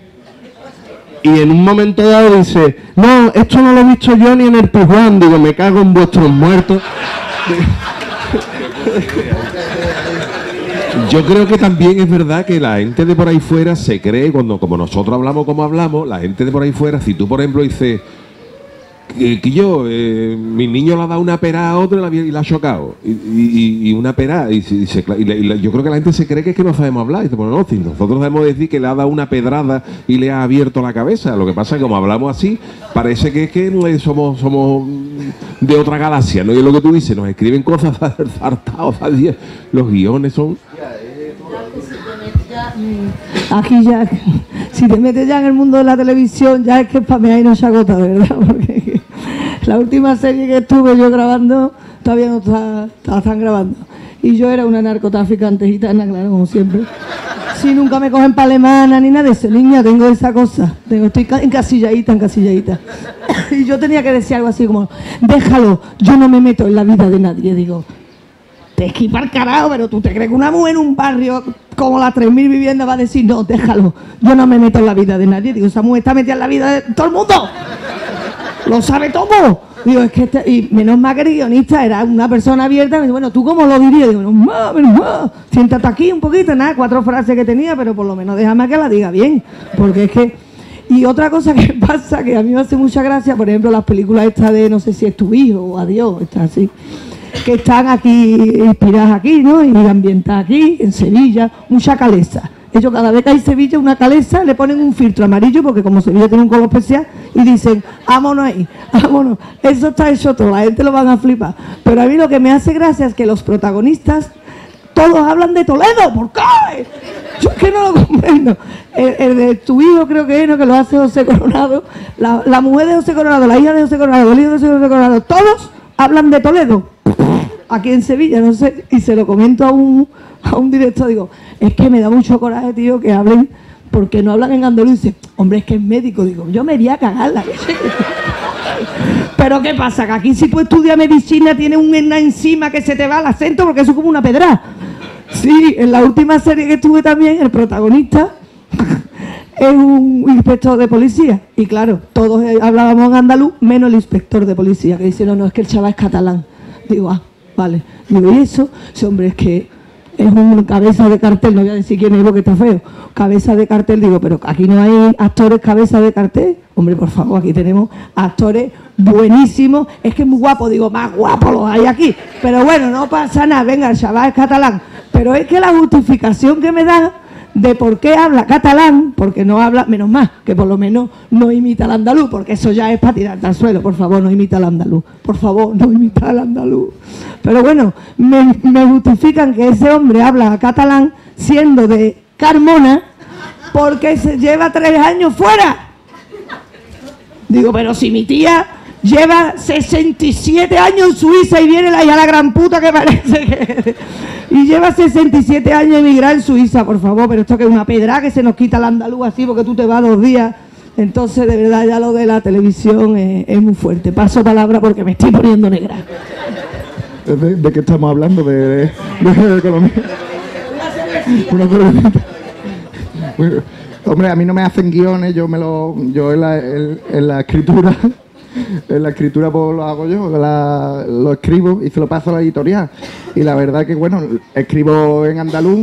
Y en un momento dado dice, no, esto no lo he visto yo ni en el Tijuán. Digo, me cago en vuestros muertos. Yo creo que también es verdad que la gente de por ahí fuera se cree, cuando como nosotros hablamos como hablamos, la gente de por ahí fuera, si tú por ejemplo dices, que, que yo, eh, mi niño le ha dado una pera a otro y la, y la ha chocado. Y, y, y una pera, y, se, y, se, y, la, y la, yo creo que la gente se cree que es que no sabemos hablar. Y dice, bueno, no, si nosotros debemos decir que le ha dado una pedrada y le ha abierto la cabeza. Lo que pasa es que como hablamos así, parece que es que somos, somos de otra galaxia, ¿no? Y es lo que tú dices, nos escriben cosas hartados, los guiones son... Aquí ya, si te metes ya en el mundo de la televisión, ya es que para mí ahí no se agota, de verdad, porque la última serie que estuve yo grabando, todavía no está, está, están grabando, y yo era una narcotraficante gitana, claro, como siempre. Si nunca me cogen para alemana ni nada de eso, niña, tengo esa cosa, tengo, estoy encasilladita, encasilladita. Y yo tenía que decir algo así como, déjalo, yo no me meto en la vida de nadie, digo. Te esquipa el carajo, pero tú te crees que una mujer en un barrio como las tres mil viviendas va a decir, no, déjalo, yo no me meto en la vida de nadie. Digo, esa mujer está metida en la vida de todo el mundo. Lo sabe todo. Digo, es que este... y menos mal que el guionista era una persona abierta. Me dice, bueno, ¿tú cómo lo dirías? Digo, no, más, menos más. Siéntate aquí un poquito, nada, cuatro frases que tenía, pero por lo menos déjame que la diga bien. Porque es que... Y otra cosa que pasa, que a mí me hace mucha gracia, por ejemplo, las películas estas de no sé si es tu hijo o adiós, está así, que están aquí, inspiradas aquí, ¿no? Y ambientadas aquí, en Sevilla, mucha calesa. Ellos cada vez que hay Sevilla, una calesa, le ponen un filtro amarillo, porque como Sevilla tiene un color especial, y dicen, vámonos ahí, vámonos. Eso está hecho todo, la gente lo van a flipar. Pero a mí lo que me hace gracia es que los protagonistas, todos hablan de Toledo, ¿por qué? Yo es que no lo comprendo. El, el de tu hijo creo que es, ¿no? Que lo hace José Coronado, la, la mujer de José Coronado, la hija de José Coronado, el hijo de José Coronado, todos hablan de Toledo. Aquí en Sevilla, no sé, y se lo comento a un, a un director, digo, es que me da mucho coraje, tío, que hablen, porque no hablan en andaluz. Dice, hombre, es que es médico. Digo, yo me voy a cagar la leche. Pero ¿qué pasa? Que aquí si tú estudias medicina tienes un ena encima que se te va el acento, porque eso es como una pedra. Sí, en la última serie que estuve también, el protagonista es un inspector de policía. Y claro, todos hablábamos en andaluz, menos el inspector de policía, que dice, no, no, es que el chaval es catalán. Digo, ah, vale. Digo, ¿y eso? Ese hombre es que es un cabeza de cartel, no voy a decir quién es porque está feo. Cabeza de cartel, digo, pero aquí no hay actores cabeza de cartel. Hombre, por favor, aquí tenemos actores buenísimos. Es que es muy guapo, digo, más guapo los hay aquí. Pero bueno, no pasa nada, venga, el chaval es catalán. Pero es que la justificación que me da de por qué habla catalán, porque no habla, menos más, que por lo menos no imita al andaluz, porque eso ya es para tirarte al suelo. Por favor, no imita al andaluz, por favor, no imita al andaluz. Pero bueno, me, me justifican que ese hombre habla catalán siendo de Carmona porque se lleva tres años fuera. Digo, pero si mi tía lleva sesenta y siete años en Suiza y viene la hija de la gran puta que parece que... Y lleva sesenta y siete años emigrada en Suiza, por favor, pero esto que es una pedra que se nos quita el andaluz así porque tú te vas dos días. Entonces, de verdad, ya lo de la televisión es, es muy fuerte. Paso palabra porque me estoy poniendo negra. ¿De, de qué estamos hablando? ¿De, de, de economía? Una pregunta. Bueno, hombre, a mí no me hacen guiones, yo me lo... Yo en la, en, en la escritura... En la escritura pues lo hago yo, la, lo escribo y se lo paso a la editorial. Y la verdad que, bueno, escribo en andaluz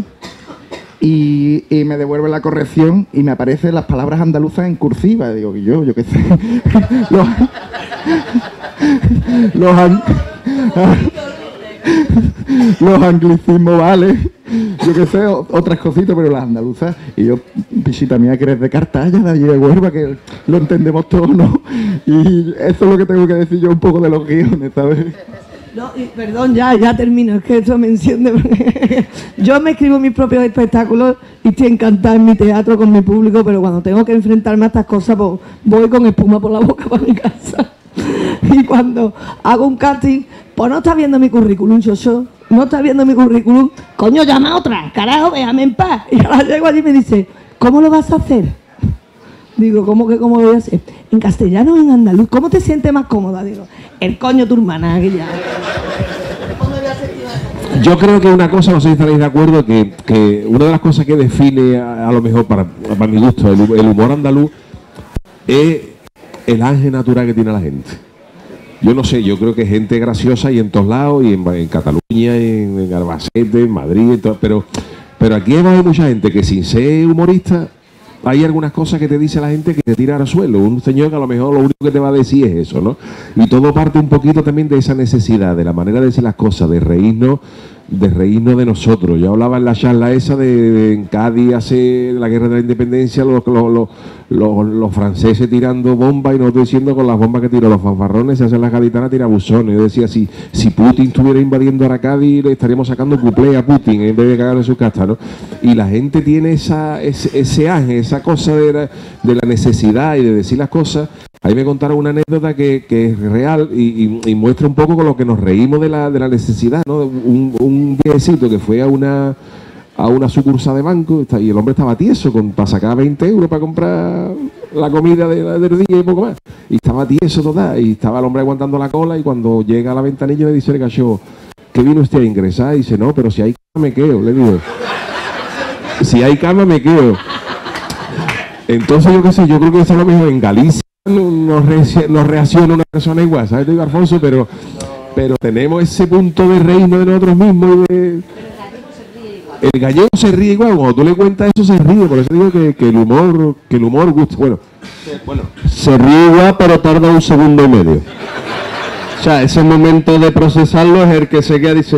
y, y me devuelve la corrección y me aparecen las palabras andaluzas en cursiva. Digo, que yo, yo qué sé. los, los, an, los anglicismos, vale. Yo qué sé, otras cositas, pero las andaluzas. Y yo, pisita mía, que eres de Cartaya, de allí de Huelva, que lo entendemos todos, ¿no? Y eso es lo que tengo que decir yo un poco de los guiones, ¿sabes? No, y perdón, ya, ya termino, es que eso me enciende. Yo me escribo mis propios espectáculos y estoy encantada en mi teatro con mi público, pero cuando tengo que enfrentarme a estas cosas, pues voy con espuma por la boca para mi casa. Y cuando hago un casting, pues no estás viendo mi currículum, yo, yo no estás viendo mi currículum, coño, llama a otra, carajo, déjame en paz. Y ahora llego allí y me dice, ¿cómo lo vas a hacer? Digo, ¿cómo que cómo lo voy a hacer? ¿En castellano o en andaluz? ¿Cómo te sientes más cómoda? Digo, el coño tu hermana, que ya. Yo creo que una cosa, no sé si estaréis de acuerdo, que, que una de las cosas que define a, a lo mejor para, para mi gusto el, el humor andaluz es el ángel natural que tiene la gente. Yo no sé, yo creo que gente graciosa y en todos lados, y en, en Cataluña, en, en Albacete, en Madrid, en todo, pero, pero aquí hay mucha gente que sin ser humorista hay algunas cosas que te dice la gente que te tira al suelo. Un señor que a lo mejor lo único que te va a decir es eso, ¿no? Y todo parte un poquito también de esa necesidad, de la manera de decir las cosas, de reírnos, de reírnos de nosotros. Yo hablaba en la charla esa de, de en Cádiz hace la guerra de la independencia, los, los, los, los, los franceses tirando bombas, y nosotros diciendo con las bombas que tiran los fanfarrones se hacen las gaditanas tirabuzones. Yo decía, si, si Putin estuviera invadiendo ahora Cádiz, le estaríamos sacando cuplé a Putin en vez de cagar en su casa, ¿no? Y la gente tiene esa, ese, ese ángel, esa cosa de la, de la necesidad y de decir las cosas. Ahí me contaron una anécdota que, que es real y, y, y muestra un poco con lo que nos reímos de la, de la necesidad, ¿no? Un, un viejecito que fue a una a una sucursal de banco y el hombre estaba tieso con, para sacar veinte euros para comprar la comida de, del día y poco más. Y estaba tieso total, y estaba el hombre aguantando la cola, y cuando llega a la ventanilla le dice el cachorro, ¿qué vino usted a ingresar? Y dice, no, pero si hay cama me quedo, le digo. Si hay cama me quedo. Entonces yo qué sé, yo creo que eso es lo mismo en Galicia. No, re, no reacciona una persona igual, ¿sabes? Te digo, Alfonso, pero, pero tenemos ese punto de reino de nosotros mismos. Y de... El gallego se ríe igual, cuando tú le cuentas eso se ríe, por eso digo que, que el humor, que el humor gusta. Bueno, bueno, se ríe igual, pero tarda un segundo y medio. O sea, ese momento de procesarlo es el que se queda y dice,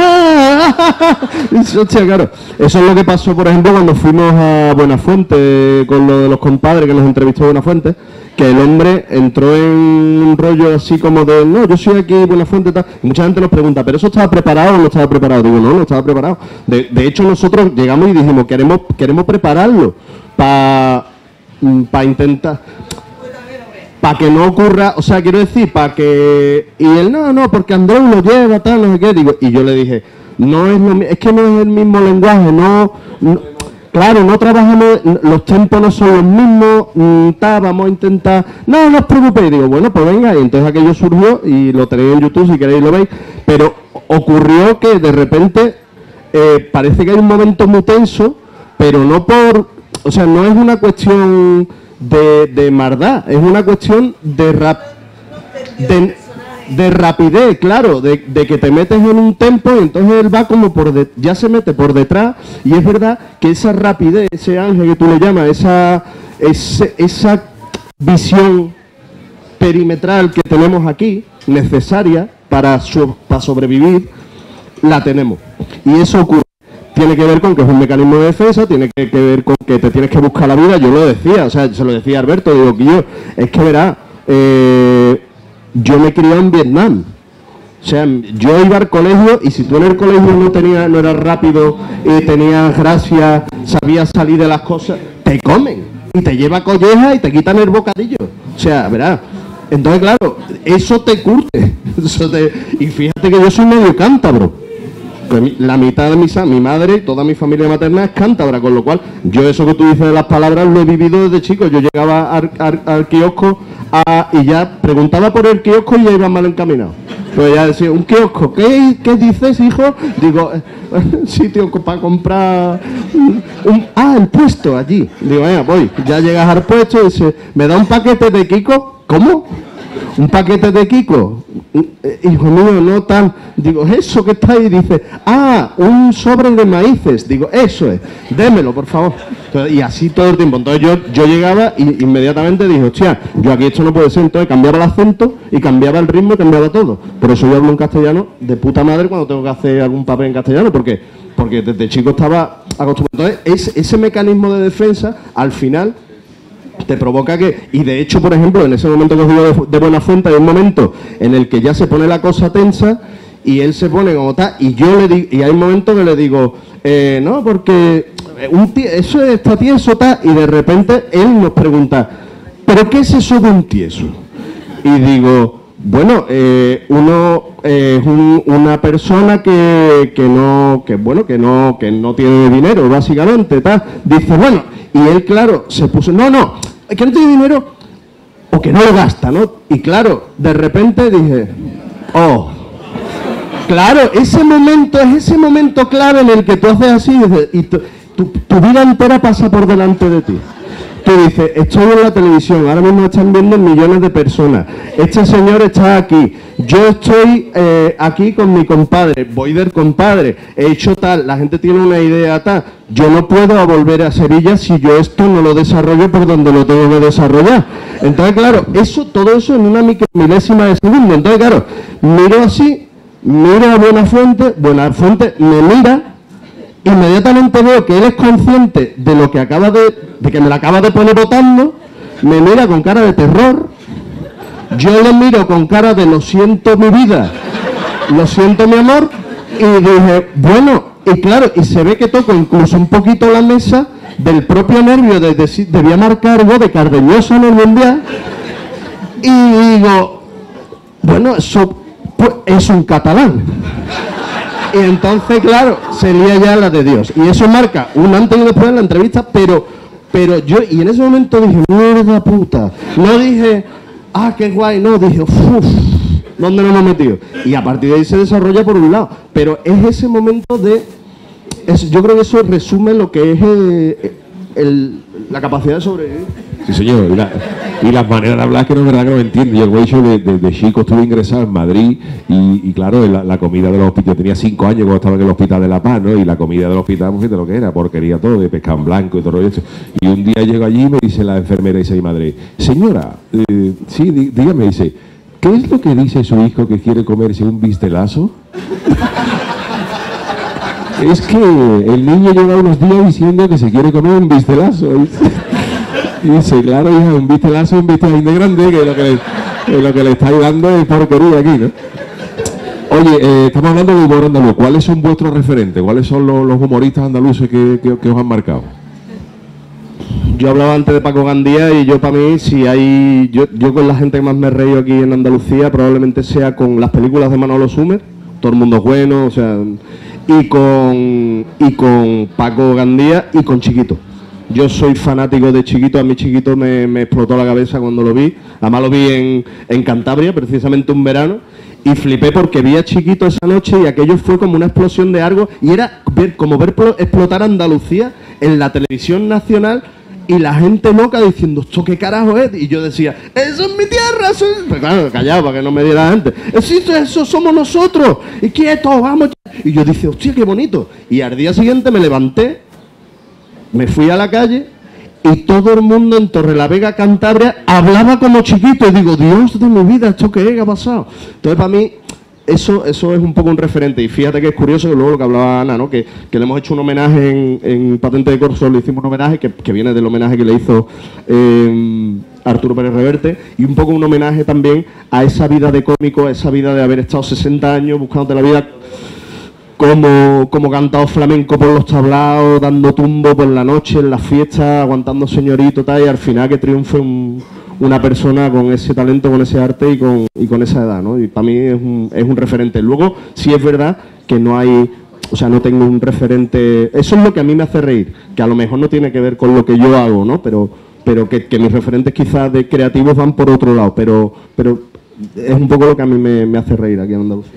¡ah! Dice, hostia, claro. Eso es lo que pasó, por ejemplo, cuando fuimos a Buenafuente con lo de los compadres que nos entrevistó Buenafuente, que el hombre entró en un rollo así como de, no, yo soy aquí Buenafuente y tal. Y mucha gente nos pregunta, ¿pero eso estaba preparado o no estaba preparado? Digo, no, no estaba preparado. De, de hecho, nosotros llegamos y dijimos, queremos, queremos prepararlo para pa intentar... para que no ocurra, o sea, quiero decir, para que... Y él, no, no, porque Andreu lo lleva, tal, no sé qué, digo, y yo le dije, no es lo es que no es el mismo lenguaje, no, no claro, no trabajamos, los tiempos no son los mismos, mmm, tal, vamos a intentar, no, no os preocupéis, digo, bueno, pues venga, y entonces aquello surgió, y lo tenéis en YouTube si queréis lo veis, pero ocurrió que de repente, eh, parece que hay un momento muy tenso, pero no por, o sea, no es una cuestión... De, de maldad, es una cuestión de, rap, de, de rapidez, claro, de, de que te metes en un tempo y entonces él va como por de, ya se mete por detrás, y es verdad que esa rapidez, ese ángel que tú le llamas, esa, ese, esa visión perimetral que tenemos aquí, necesaria para, so, para sobrevivir, la tenemos. Y eso ocurre. Tiene que ver con que es un mecanismo de defensa, tiene que, que ver con que te tienes que buscar la vida. Yo lo decía, o sea, se lo decía a Alberto, digo que yo, es que verá, eh, yo me crié en Vietnam. O sea, yo iba al colegio y si tú en el colegio no tenías, no eras rápido y tenías gracia, sabías salir de las cosas, te comen y te lleva colleja y te quitan el bocadillo. O sea, verá. Entonces, claro, eso te curte. Eso te, y fíjate que yo soy medio cántabro. La mitad de mi, mi madre y toda mi familia materna es cántabra, con lo cual yo eso que tú dices de las palabras lo he vivido desde chico. Yo llegaba al, al, al kiosco a, y ya preguntaba por el kiosco y ya iba mal encaminado. Pues ya decía, ¿un kiosco? ¿Qué, qué dices, hijo? Digo, sitio para comprar un, un... Ah, el puesto allí. Digo, venga, voy. Ya llegas al puesto y dice, ¿me da un paquete de Kiko? ¿Cómo? ¿Un paquete de Kiko? Hijo mío, no tan... Digo, ¿eso que está ahí? Dice, ah, un sobre de maíces. Digo, eso es, démelo, por favor. Entonces, y así todo el tiempo. Entonces yo, yo llegaba y inmediatamente dije, hostia, yo aquí esto no puede ser. Entonces cambiaba el acento y cambiaba el ritmo y cambiaba todo. Por eso yo hablo en castellano de puta madre cuando tengo que hacer algún papel en castellano. ¿Por qué? Porque desde chico estaba acostumbrado. Entonces, ese, ese mecanismo de defensa, al final... te provoca que, y de hecho, por ejemplo, en ese momento que os digo de, de Buenafuente, hay un momento en el que ya se pone la cosa tensa y él se pone como tal, y yo le digo, y hay un momento que le digo, eh, no, porque un tío, eso está tieso, tal, y de repente él nos pregunta, ¿pero qué es eso de un tieso? Y digo, bueno, eh, uno eh, es un, una persona que, que no, que bueno, que no, que no tiene dinero, básicamente, tal. Dice, bueno, y él, claro, se puso, no, no, que no tiene dinero o que no lo gasta, ¿no? Y claro, de repente dije, oh, claro, ese momento es ese momento clave en el que tú haces así y tu, tu, tu vida entera pasa por delante de ti. tú dices, estoy en la televisión, ahora mismo están viendo millones de personas, este señor está aquí, yo estoy eh, aquí con mi compadre, voy del compadre, he hecho tal, la gente tiene una idea tal, yo no puedo volver a Sevilla si yo esto no lo desarrollo por donde lo tengo que desarrollar. Entonces, claro, eso, todo eso en una micro milésima de segundo. Entonces, claro, miro así, miro a Buenafuente, Buenafuente me mira, inmediatamente veo que él es consciente de lo que acaba de, de que me la acaba de poner votando, me mira con cara de terror, yo le miro con cara de lo siento mi vida, lo siento mi amor, y dije, bueno, y claro, y se ve que toco incluso un poquito la mesa del propio nervio de decir, debía marcar algo de Cardeñosa en el Mundial, y digo, bueno, eso pues, es un catalán. Y entonces, claro, sería ya la de Dios. Y eso marca un antes y después en la entrevista, pero, pero yo, y en ese momento dije, mierda puta. No dije, ah, qué guay, no, dije, uff, ¿dónde nos hemos metido? Y a partir de ahí se desarrolla por un lado. Pero es ese momento de, es, yo creo que eso resume lo que es el, el, la capacidad de sobrevivir. Sí, señor. Y, la, y las maneras de hablar que no es verdad que no me entiendo. Yo, el hecho de, de, de chico estuve ingresado en Madrid y, y claro, la, la comida del hospital, yo tenía cinco años cuando estaba en el Hospital de La Paz, ¿no? Y la comida del hospital, fíjate lo que era, porquería todo, de pescado en blanco y todo eso. Y un día llego allí y me dice la enfermera y dice mi madre, señora, eh, sí, dí, dígame, dice, ¿qué es lo que dice su hijo que quiere comerse un bistelazo? Es que el niño lleva unos días diciendo que se quiere comer un bistelazo. Y dice, claro, hija, un bistelazo, un bistelazo de grande, que lo que le, que lo que le está ayudando es porquería aquí, ¿no? Oye, eh, estamos hablando de humor andaluz. ¿Cuáles son vuestros referentes? ¿Cuáles son los, los humoristas andaluces que, que, que os han marcado? Yo hablaba antes de Paco Gandía y yo para mí, si hay... Yo, yo con la gente que más me he reído aquí en Andalucía probablemente sea con las películas de Manolo Sumer, Todo el mundo es bueno, o sea... Y con, y con Paco Gandía y con Chiquito. Yo soy fanático de Chiquito, a mí Chiquito me, me explotó la cabeza cuando lo vi. Además lo vi en, en Cantabria, precisamente un verano, y flipé porque vi a Chiquito esa noche y aquello fue como una explosión de algo, y era ver, como ver explotar Andalucía en la televisión nacional y la gente loca diciendo, ¿esto qué carajo es? Y yo decía, ¡eso es mi tierra! Eso es... Pero claro, callado para que no me diera antes. Sí, eso somos nosotros. Y quietos, vamos. Y yo dije, hostia, qué bonito. Y al día siguiente me levanté, me fui a la calle y todo el mundo en Torrelavega, Cantabria, hablaba como Chiquito. Y digo, Dios de mi vida, ¿esto qué es? ¿Qué ha pasado? Entonces, para mí, eso, eso es un poco un referente. Y fíjate que es curioso que luego lo que hablaba Ana, ¿no? Que, que le hemos hecho un homenaje en, en Patente de Corso, le hicimos un homenaje que, que viene del homenaje que le hizo eh, Arturo Pérez Reverte, y un poco un homenaje también a esa vida de cómico, a esa vida de haber estado sesenta años buscándote la vida como, como cantado flamenco por los tablaos, dando tumbo por la noche, en las fiestas, aguantando señorito, tal, y al final que triunfe un, una persona con ese talento, con ese arte y con, y con esa edad, ¿no? Y para mí es un, es un referente. Luego, sí es verdad que no hay, o sea, no tengo un referente, eso es lo que a mí me hace reír, que a lo mejor no tiene que ver con lo que yo hago, ¿no? Pero, pero que, que mis referentes quizás de creativos van por otro lado, pero, pero es un poco lo que a mí me, me hace reír aquí en Andalucía.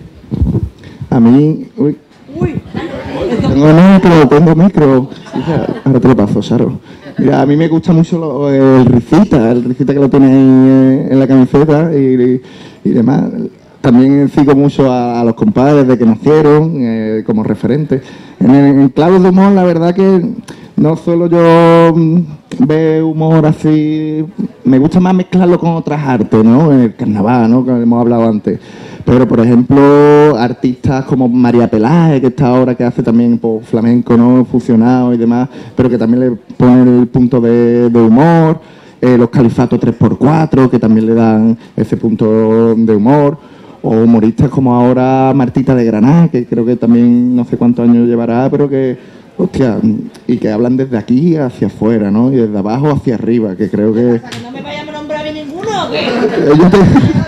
A mí... Uy. Uy. Tengo micro, tengo micro. Ahora te lo paso, Saro. Mira, a mí me gusta mucho lo, el Ricita, el Ricita que lo tiene ahí en la camiseta y, y demás. También sigo mucho a, a los compadres de que nacieron eh, como referentes. En, en claves de humor, la verdad que no suelo yo ver humor así, me gusta más mezclarlo con otras artes, ¿no? El carnaval, ¿no? Que hemos hablado antes. Pero, por ejemplo, artistas como María Pelaje, que está ahora, que hace también pues, flamenco, ¿no? Fusionado y demás, pero que también le pone el punto de, de humor. Eh, los Califatos tres por cuatro, que también le dan ese punto de humor. O humoristas como ahora Martita de Granada, que creo que también no sé cuántos años llevará, pero que, hostia, y que hablan desde aquí hacia afuera, ¿no? Y desde abajo hacia arriba, que creo que... ¿No me vaya a nombrar a ninguno o qué? Ellos te...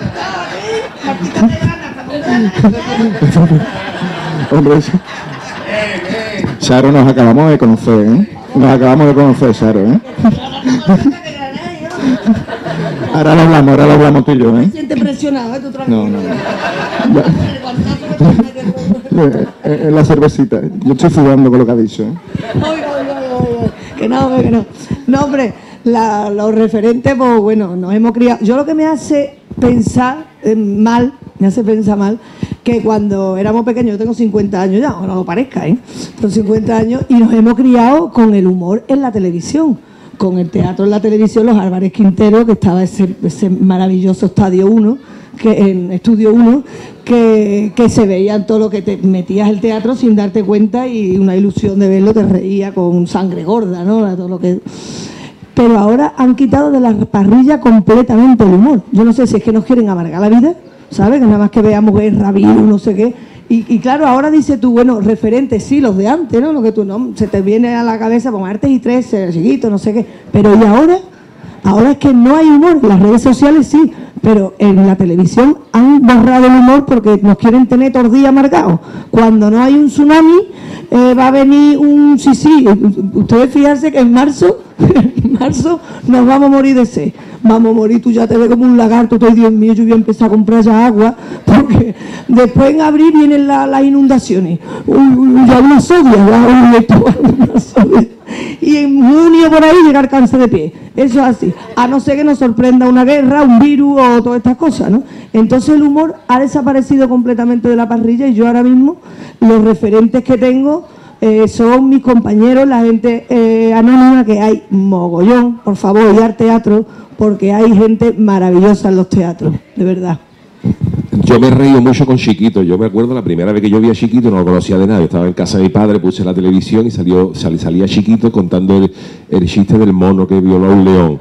Martita de Granada, Hombre, Saro, nos acabamos de conocer, ¿eh? Nos acabamos de conocer, Saro, ¿eh? Ahora lo hablamos, ahora lo hablamos tú y yo, ¿eh? Me sientes presionado, ¿eh? Tú no, no. Es la cervecita. Yo estoy sudando con lo que ha dicho, ¿eh? Oye, oye, oye, oye. Que no, hombre, que no. No, hombre, la, los referentes, pues bueno, nos hemos criado. Yo lo que me hace pensar eh, mal, me hace pensar mal, que cuando éramos pequeños, yo tengo cincuenta años ya, no lo parezca, ¿eh? Tengo cincuenta años y nos hemos criado con el humor en la televisión, con el teatro en la televisión, los Álvarez Quintero, que estaba ese, ese maravilloso Estadio uno, que en Estudio uno, que, que se veían todo lo que te metías el teatro sin darte cuenta y una ilusión de verlo, te reía con sangre gorda, ¿no? Todo lo que... Pero ahora han quitado de la parrilla completamente el humor. Yo no sé si es que nos quieren amargar la vida, ¿sabes? Que nada más que veamos guerra, virus, no sé qué. Y, y claro, ahora dices tú, bueno, referentes, sí, los de antes, ¿no? Lo que tú, no, se te viene a la cabeza, pues Martes y trece, chiquito, no sé qué. Pero ¿y ahora? Ahora es que no hay humor. En las redes sociales sí, pero en la televisión han borrado el humor porque nos quieren tener todos los días amargados. Cuando no hay un tsunami, eh, va a venir un... Sí, sí, ustedes fíjense que en marzo, en marzo nos vamos a morir de sed. Vamos a morir, tú ya te ves como un lagarto, tú, Dios mío, yo voy a empezar a comprar ya agua, porque después en abril vienen la, las inundaciones. Uy, uy, ya una sodia, ya una sodia. Y en junio por ahí llega el cáncer de pie. Eso es así. A no ser que nos sorprenda una guerra, un virus o todas estas cosas, ¿no? Entonces el humor ha desaparecido completamente de la parrilla y yo ahora mismo los referentes que tengo eh, son mis compañeros, la gente eh, anónima, que hay mogollón, por favor, y al teatro, porque hay gente maravillosa en los teatros, de verdad. Yo me he reído mucho con Chiquito. Yo me acuerdo la primera vez que yo vi a Chiquito, no lo conocía de nada. Yo estaba en casa de mi padre, puse la televisión y salió, sal, salía Chiquito contando el, el chiste del mono que violó a un león.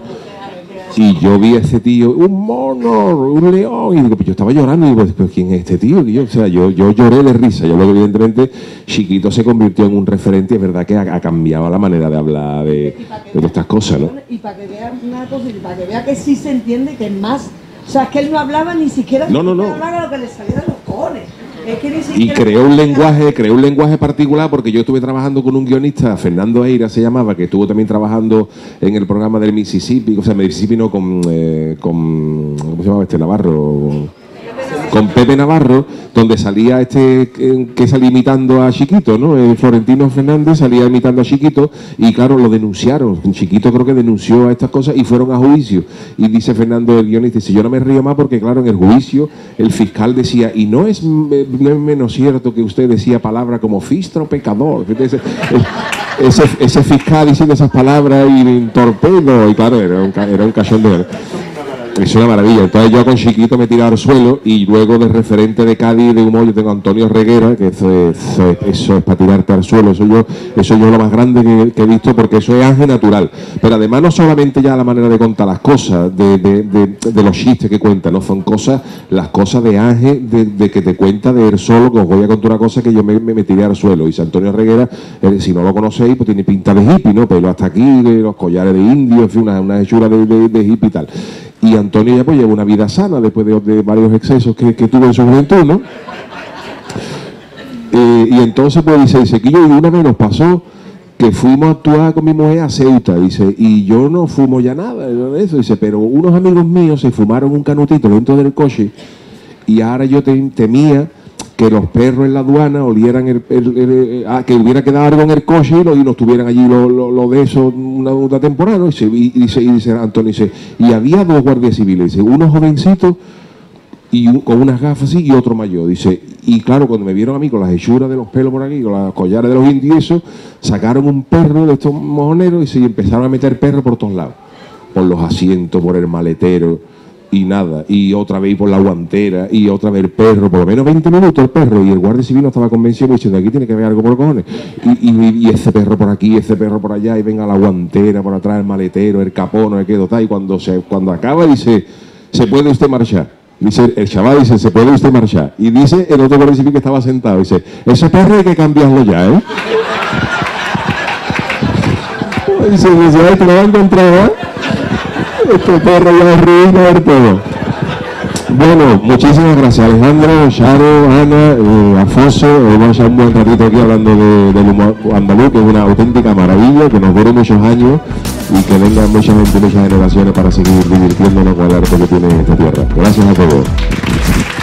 Y yo vi a ese tío, un mono, un león, y digo, pues yo estaba llorando, y digo, pues ¿quién es este tío? Y yo, o sea, yo, yo lloré de risa. Yo luego, evidentemente, Chiquito se convirtió en un referente, y es verdad que ha, ha cambiado la manera de hablar de, de estas cosas, ¿no? Y para que vea una cosa, y para que vea que sí se entiende, que es más... O sea, es que él no hablaba ni siquiera... No, no, no. Hablaba lo que le salía de los cojones. Es que ni Y siquiera... creó un lenguaje, creó un lenguaje particular, porque yo estuve trabajando con un guionista, Fernando Eira se llamaba, que estuvo también trabajando en el programa del Mississippi, o sea, Mississippi no, con, eh, con ¿cómo se llamaba este Navarro? Con Pepe Navarro, donde salía este que salía imitando a Chiquito, ¿no? El Florentino Fernández salía imitando a Chiquito y claro, lo denunciaron. Chiquito creo que denunció a estas cosas y fueron a juicio. Y dice Fernando, el guionista, dice, yo no me río más porque claro, en el juicio el fiscal decía, y no es, no es menos cierto que usted decía palabras como fistro pecador. Ese, ese, ese fiscal diciendo esas palabras y torpedo, y claro, era un, era un cachón de... Es una maravilla. Entonces yo con Chiquito me tiraba al suelo y luego de referente de Cádiz de humor yo tengo a Antonio Reguera, que eso es, eso es, eso es para tirarte al suelo. Eso yo eso yo lo más grande que, que he visto, porque eso es Ángel natural. Pero además no solamente ya la manera de contar las cosas, de, de, de, de los chistes que cuenta, no son cosas, las cosas de Ángel, de, de que te cuenta de él solo, que os voy a contar una cosa que yo me, me, me tiré al suelo. Y Antonio Reguera, eh, si no lo conocéis, pues tiene pinta de hippie, ¿no? Pero hasta aquí, de los collares de indio, en fin, una, una hechura de, de, de hippie y tal. Y Antonio ya pues lleva una vida sana después de, de varios excesos que, que tuvo en su juventud, ¿no? Eh, y entonces pues dice, dice que yo una vez nos pasó que fuimos a actuar con mi mujer a Ceuta, dice, y yo no fumo ya nada de eso, dice, pero unos amigos míos se fumaron un canutito dentro del coche y ahora yo te, temía que los perros en la aduana olieran el, el, el, el, ah, que hubiera quedado algo en el coche y, lo, y nos tuvieran allí lo, lo, lo de eso una, una temporada, ¿no? Y, se, y, dice, y dice Antonio, dice, y había dos guardias civiles, dice, uno jovencito y un, con unas gafas así y otro mayor, dice, y claro, cuando me vieron a mí con las hechuras de los pelos por aquí, con las collares de los indios y eso, sacaron un perro de estos mojoneros y se empezaron a meter perros por todos lados, por los asientos, por el maletero. Y nada, y otra vez por la guantera, y otra vez el perro, por lo menos veinte minutos el perro, y el guardia civil no estaba convencido diciendo, aquí tiene que haber algo por los cojones, y, y, y ese perro por aquí, ese perro por allá, y venga la guantera por atrás, el maletero, el capón, no sé qué, tal, y cuando se cuando acaba dice, se puede usted marchar. Dice, el chaval dice, se puede usted marchar. Y dice el otro guardia civil que estaba sentado, dice, ese perro hay que cambiarlo ya, ¿eh? Dice, dice, ay, te lo va a encontrar, ¿eh? Este perro ya es ruina del todo. Bueno, muchísimas gracias Alejandro, Charo, Ana, eh, Afonso. Eh, vamos a echar un buen ratito aquí hablando de, del humor andaluz, que es una auténtica maravilla, que nos dure muchos años y que vengan mucha gente, muchas generaciones para seguir divirtiéndonos con el arte que tiene esta tierra. Gracias a todos.